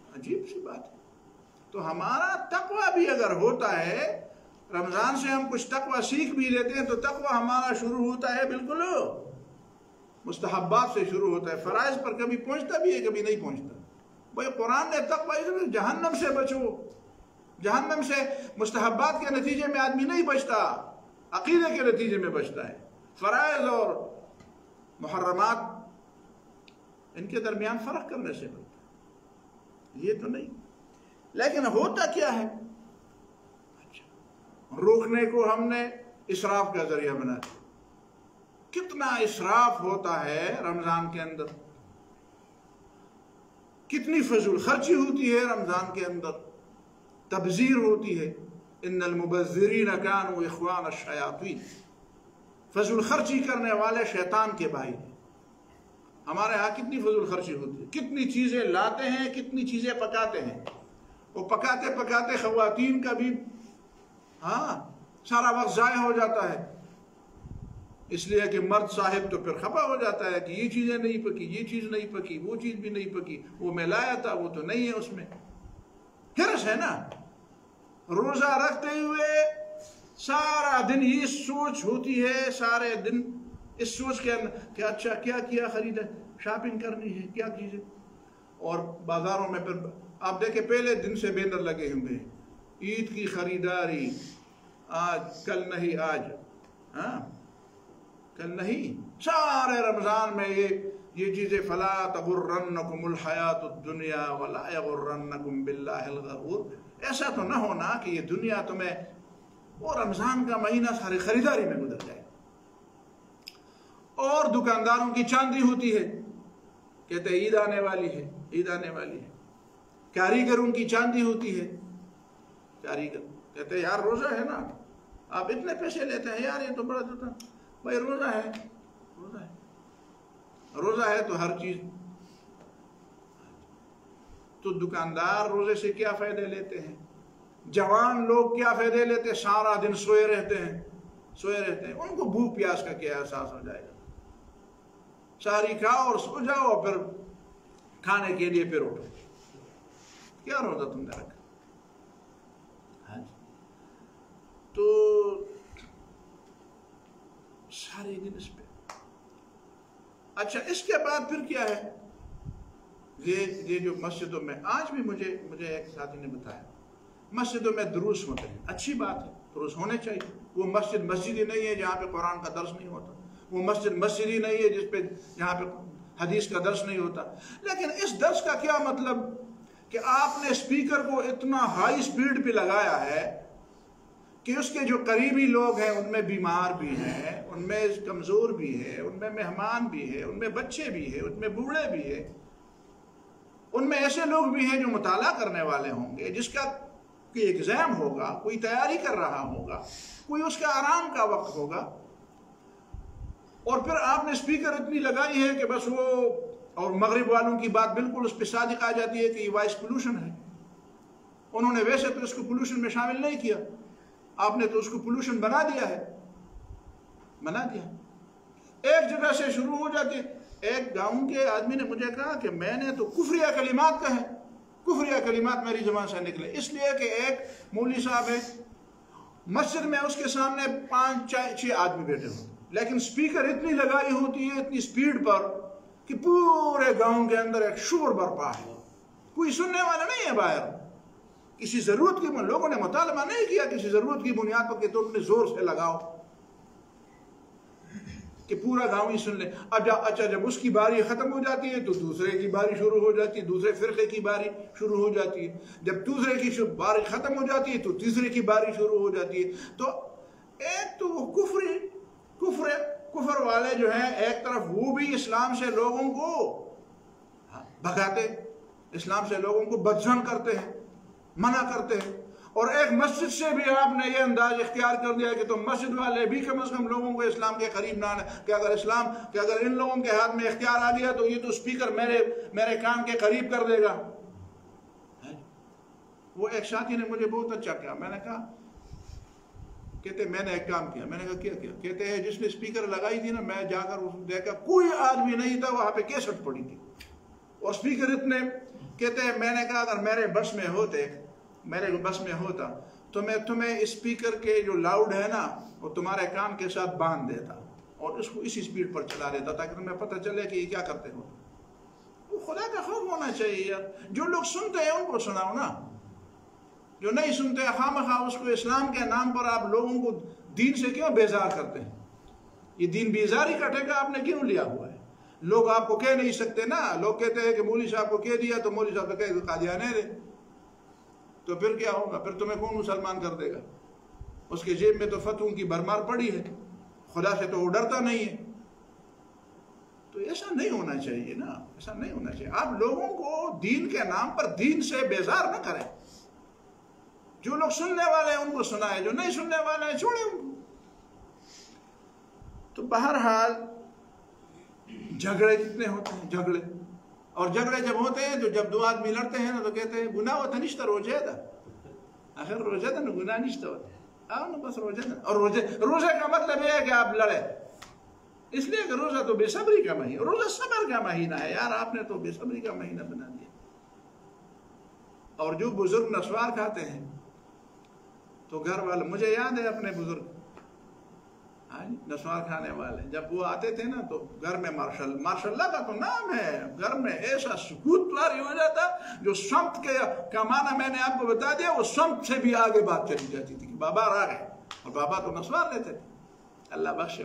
عجیب سی بات ہے. تو ہمارا تقوی بھی اگر ہوتا ہے، رمضان سے ہم کچھ تقوی سیکھ بھی لیتے ہیں، تو تقوی ہمارا شروع ہوتا ہے بالکل مستحبات سے شروع ہوتا ہے. فرائض پر کبھی پہنچتا بھی ہے، کبھی نہیں پہنچتا. بھائی قرآن نے تقوی، جہنم سے بچو. جہنم سے مستحبات کے نتیجے میں آدمی نہیں بچتا، عقیدے کے نتیجے میں بچتا ہے. فرائض اور محرمات، ان کے درمیان فرق کرنے سے بچتا ہے، یہ تو نہیں. لیکن ہوتا کیا ہے؟ اچھا، روکنے کو ہم نے اسراف کا ذریعہ بنا دیا. کتنا اسراف ہوتا ہے رمضان کے اندر، کتنی فضول خرچی ہوتی ہے رمضان کے اندر، تبذیر ہوتی ہے. ان المبذرین کانوا اخوان الشیاطین، فضول خرچی کرنے والے شیطان کے بھائی ہیں. ہمارے ہاں کتنی فضول خرچی ہوتی ہے، کتنی چیزیں لاتے ہیں، کتنی چیزیں پکاتے ہیں. وہ پکاتے پکاتے خواتین کا بھی ہاں سارا وقت ضائع ہو جاتا ہے، اس لیے کہ مرد صاحب تو پھر خفا ہو جاتا ہے کہ یہ چیزیں نہیں پکی، یہ چیز نہیں پکی، وہ چیز بھی نہیں پکی، وہ میں لایا تھا وہ تو نہیں ہے اس میں. ہرس ہے نا. روزہ رکھتے ہوئے سارا دن یہ سوچ ہوتی ہے، سارے دن اس سوچ کے اندر کہ اچھا کیا کیا خریدا، شاپنگ کرنی ہے، کیا چیزیں. اور بازاروں میں پھر آپ دیکھیں پہلے دن سے بینر لگے ہوئے ہیں، عید کی خریداری، آج کل نہیں، آج ہاں کل نہیں. سارے رمضان میں یہ یہ چیزیں، فلا تغرنکم الحیات الدنیا ولا یغرنکم باللہ الغرور. ایسا تو نہ ہونا کہ یہ دنیا تمہیں، وہ رمضان کا مہینہ ساری خریداری میں گزر جائے. اور دکانداروں کی چاندی ہوتی ہے، کہتے ہیں عید آنے والی ہے، عید آنے والی ہے. کاریگروں کی چاندی ہوتی ہے، کاریگر کہتے ہیں یار روزہ ہے نا، آپ اتنے پیسے لیتے ہیں یار، یہ تو بڑا دیتا. بھائی روزہ ہے، روزہ ہے، روزہ ہے تو ہر چیز. تو دکاندار روزے سے کیا فائدے لیتے ہیں؟ جوان لوگ کیا فائدے لیتے ہیں؟ سارا دن سوئے رہتے ہیں، سوئے رہتے ہیں. ان کو بھوک پیاس کا کیا احساس ہو جائے گا؟ ساری کھاؤ اور سو جاؤ، پھر کھانے کے لیے پھر اٹھو. کیا روزہ تم نے رکھا؟ تو سارے دن اس پہ. اچھا اس کے بعد پھر کیا ہے؟ یہ یہ جو مسجدوں میں آج بھی مجھے مجھے ایک ساتھی نے بتایا، مسجدوں میں دروس ہوتے ہیں. اچھی بات ہے، دروس ہونے چاہیے. وہ مسجد مسجد ہی نہیں ہے جہاں پہ قرآن کا درس نہیں ہوتا، وہ مسجد مسجد ہی نہیں ہے جس پہ جہاں پہ حدیث کا درس نہیں ہوتا. لیکن اس درس کا کیا مطلب کہ آپ نے اسپیکر کو اتنا ہائی سپیڈ پہ لگایا ہے کہ اس کے جو قریبی لوگ ہیں ان میں بیمار بھی ہیں، ان میں کمزور بھی ہے، ان میں مہمان بھی ہے، ان میں بچے بھی ہیں، ان میں بوڑھے بھی ہیں، ان میں ایسے لوگ بھی ہیں جو مطالعہ کرنے والے ہوں گے، جس کا کوئی ایگزام ہوگا، کوئی تیاری کر رہا ہوگا، کوئی اس کا آرام کا وقت ہوگا. اور پھر آپ نے اسپیکر اتنی لگائی ہے کہ بس وہ، اور مغرب والوں کی بات بالکل اس پہ صادق آ جاتی ہے کہ یہ وائس پولوشن ہے. انہوں نے ویسے تو اس کو پولوشن میں شامل نہیں کیا، آپ نے تو اس کو پولوشن بنا دیا ہے، بنا دیا. ایک جگہ سے شروع ہو جاتی ہے. ایک گاؤں کے آدمی نے مجھے کہا کہ میں نے تو کفریہ کلمات کہے، کفریہ کلمات میری زبان سے نکلے، اس لیے کہ ایک مولوی صاحب ہے مسجد میں، اس کے سامنے پانچ چھ آدمی بیٹھے ہوتے، لیکن سپیکر اتنی لگائی ہوتی ہے اتنی سپیڈ پر کہ پورے گاؤں کے اندر ایک شور برپا ہے. کوئی سننے والا نہیں ہے باہر. کسی ضرورت کی لوگوں نے مطالبہ نہیں کیا، کسی ضرورت کی بنیاد پر کہ تم نے زور سے لگاؤ کہ پورا گاؤں ہی سن لے. اب جب اچھا جب اس کی باری ختم ہو جاتی ہے تو دوسرے کی باری شروع ہو جاتی ہے، دوسرے فرقے کی باری شروع ہو جاتی ہے. جب دوسرے کی باری ختم ہو جاتی ہے تو تیسرے کی باری شروع ہو جاتی ہے. تو ایک تو وہ کفری کفر کفر والے جو ہیں، ایک طرف وہ بھی اسلام سے لوگوں کو بھگاتے، اسلام سے لوگوں کو بدظن کرتے ہیں، منع کرتے ہیں. اور ایک مسجد سے بھی آپ نے یہ انداز اختیار کر دیا کہ تو مسجد والے بھی کم از کم لوگوں کو اسلام کے قریب نہ آنے، کہ اگر اسلام کہ اگر ان لوگوں کے ہاتھ میں اختیار آ گیا تو یہ تو سپیکر میرے میرے کان کے قریب کر دے گا. وہ ایک ساتھی نے مجھے بہت اچھا کیا، میں نے کہا، کہتے میں نے ایک کام کیا. میں نے کہا کیا کیا؟ کہتے ہیں جس نے سپیکر لگائی تھی نا، میں جا کر دیکھا کوئی آدمی نہیں تھا وہاں پہ، کیسٹ پڑی تھی اور سپیکر اتنے کہتے ہیں میں نے کہا اگر میرے بس میں ہوتے میرے بس میں ہوتا تو میں تمہیں اسپیکر کے جو لاؤڈ ہے نا وہ تمہارے کان کے ساتھ باندھ دیتا اور اس کو اسی سپیڈ پر چلا دیتا تاکہ تمہیں پتہ چلے کہ یہ کیا کرتے ہو. وہ خدا کا خوف ہونا چاہیے یار. جو لوگ سنتے ہیں ان کو سناؤ نا, جو نہیں سنتے خواہ مخواہ اس کو اسلام کے نام پر آپ لوگوں کو دین سے کیوں بیزار کرتے ہیں؟ یہ دین بیزاری کا ٹھیکہ آپ نے کیوں لیا ہوا ہے؟ لوگ آپ کو کہہ نہیں سکتے نا. لوگ کہتے ہیں کہ مولوی صاحب کو کہہ دیا تو مولوی صاحب کہے کہ قادیانے دے, تو پھر کیا ہوگا؟ پھر تمہیں کون مسلمان کر دے گا؟ اس کے جیب میں تو فتووں کی بھرمار پڑی ہے, خدا سے تو وہ ڈرتا نہیں ہے. تو ایسا نہیں ہونا چاہیے نا, ایسا نہیں ہونا چاہیے. آپ لوگوں کو دین کے نام پر دین سے بیزار نہ کریں. جو لوگ سننے والے ہیں ان کو سنائے, جو نہیں سننے والے ہیں چھوڑیں ان کو. تو بہرحال جھگڑے کتنے ہوتے ہیں, جھگڑے. اور جھگڑے جب ہوتے ہیں تو جب دو آدمی لڑتے ہیں نا تو کہتے ہیں گناہ ہوتا نشتہ روزے دا, آخر روزے دا نا گناہ نشتہ ہوتا ہے, آؤ نا بس روزے دا. اور روزے روزے کا مطلب یہ ہے کہ آپ لڑے, اس لیے کہ روزہ تو بے صبری کا مہینہ, روزہ صبر کا مہینہ ہے یار. آپ نے تو بے صبری کا مہینہ بنا دیا. اور جو بزرگ نسوار کھاتے ہیں تو گھر والے, مجھے یاد ہے اپنے بزرگ نسوار کھانے والے, جب وہ آتے تھے نا تو گھر میں مارشل مارشاء اللہ کا تو نام ہے, گھر میں ایسا سکوت طاری ہو جاتا. جو سمت کے کا معنی میں نے آپ کو بتا دیا, وہ سمت سے بھی آگے بات چلی جاتی تھی کہ بابا آ گئے, اور بابا تو نسوار لیتے تھے, اللہ بخشے.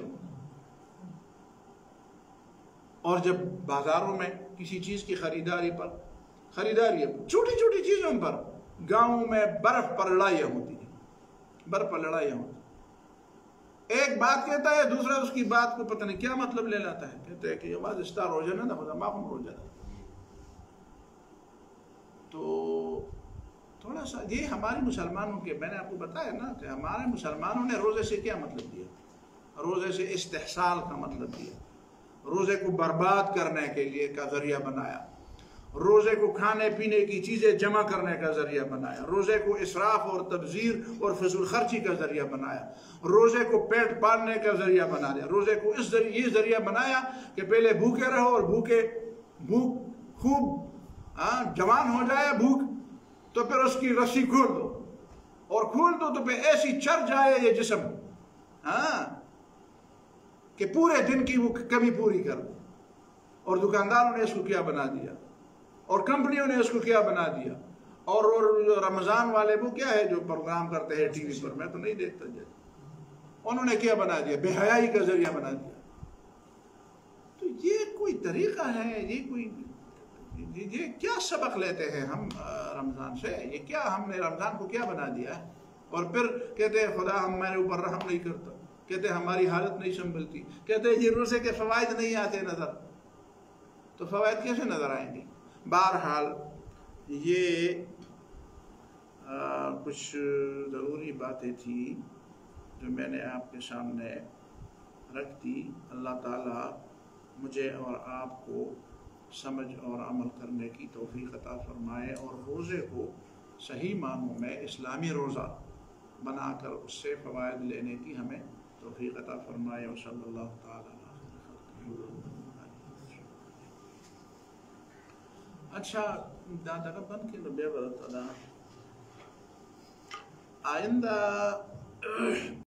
اور جب بازاروں میں کسی چیز کی خریداری پر خریداری چھوٹی چھوٹی چیزوں پر گاؤں میں برف پر لڑائیاں ہوتی ہیں, برف پر لڑائیاں ہوتی ہیں. ایک بات کہتا ہے, دوسرا اس کی بات کو پتہ نہیں کیا مطلب لے لاتا ہے. کہتے ہیں کہ یہ بات اسٹار ہو جانا نا, خدا معاف ہو جانا. تو تھوڑا سا یہ ہماری مسلمانوں کے, میں نے آپ کو بتایا نا کہ ہمارے مسلمانوں نے روزے سے کیا مطلب دیا؟ روزے سے استحصال کا مطلب دیا, روزے کو برباد کرنے کے لیے کا ذریعہ بنایا, روزے کو کھانے پینے کی چیزیں جمع کرنے کا ذریعہ بنایا, روزے کو اسراف اور تبذیر اور فضول خرچی کا ذریعہ بنایا, روزے کو پیٹ پالنے کا ذریعہ بنا دیا, روزے کو اس ذریعہ یہ ذریعہ بنایا کہ پہلے بھوکے رہو اور بھوکے بھوک خوب جوان ہو جائے بھوک تو پھر اس کی رسی کھول دو, اور کھول دو تو پھر ایسی چر جائے یہ جسم ہاں کہ پورے دن کی وہ کمی پوری کر دو. اور دکانداروں نے اس کو کیا بنا دیا, اور کمپنیوں نے اس کو کیا بنا دیا. اور رمضان والے وہ کیا ہے جو پروگرام کرتے ہیں ٹی وی پر, میں تو نہیں دیکھتا جائے, انہوں نے کیا بنا دیا؟ بے حیائی کا ذریعہ بنا دیا. تو یہ کوئی طریقہ ہے؟ یہ کوئی یہ کیا سبق لیتے ہیں ہم رمضان سے؟ یہ کیا ہم نے رمضان کو کیا بنا دیا ہے؟ اور پھر کہتے ہیں خدا ہم میرے اوپر رحم نہیں کرتا, کہتے ہیں ہماری حالت نہیں سنبھلتی, کہتے ہیں یہ روزے کے فوائد نہیں آتے نظر. تو فوائد کیسے نظر آئیں گے؟ بہرحال یہ آ, کچھ ضروری باتیں تھیں جو میں نے آپ کے سامنے رکھ دی. اللہ تعالیٰ مجھے اور آپ کو سمجھ اور عمل کرنے کی توفیق عطا فرمائے, اور روزے کو صحیح معنوں میں اسلامی روزہ بنا کر اس سے فوائد لینے کی ہمیں توفیق عطا فرمائے. اور صلی اللہ تعالیٰ. اچھا دادا کا بند کے بے برت آئندہ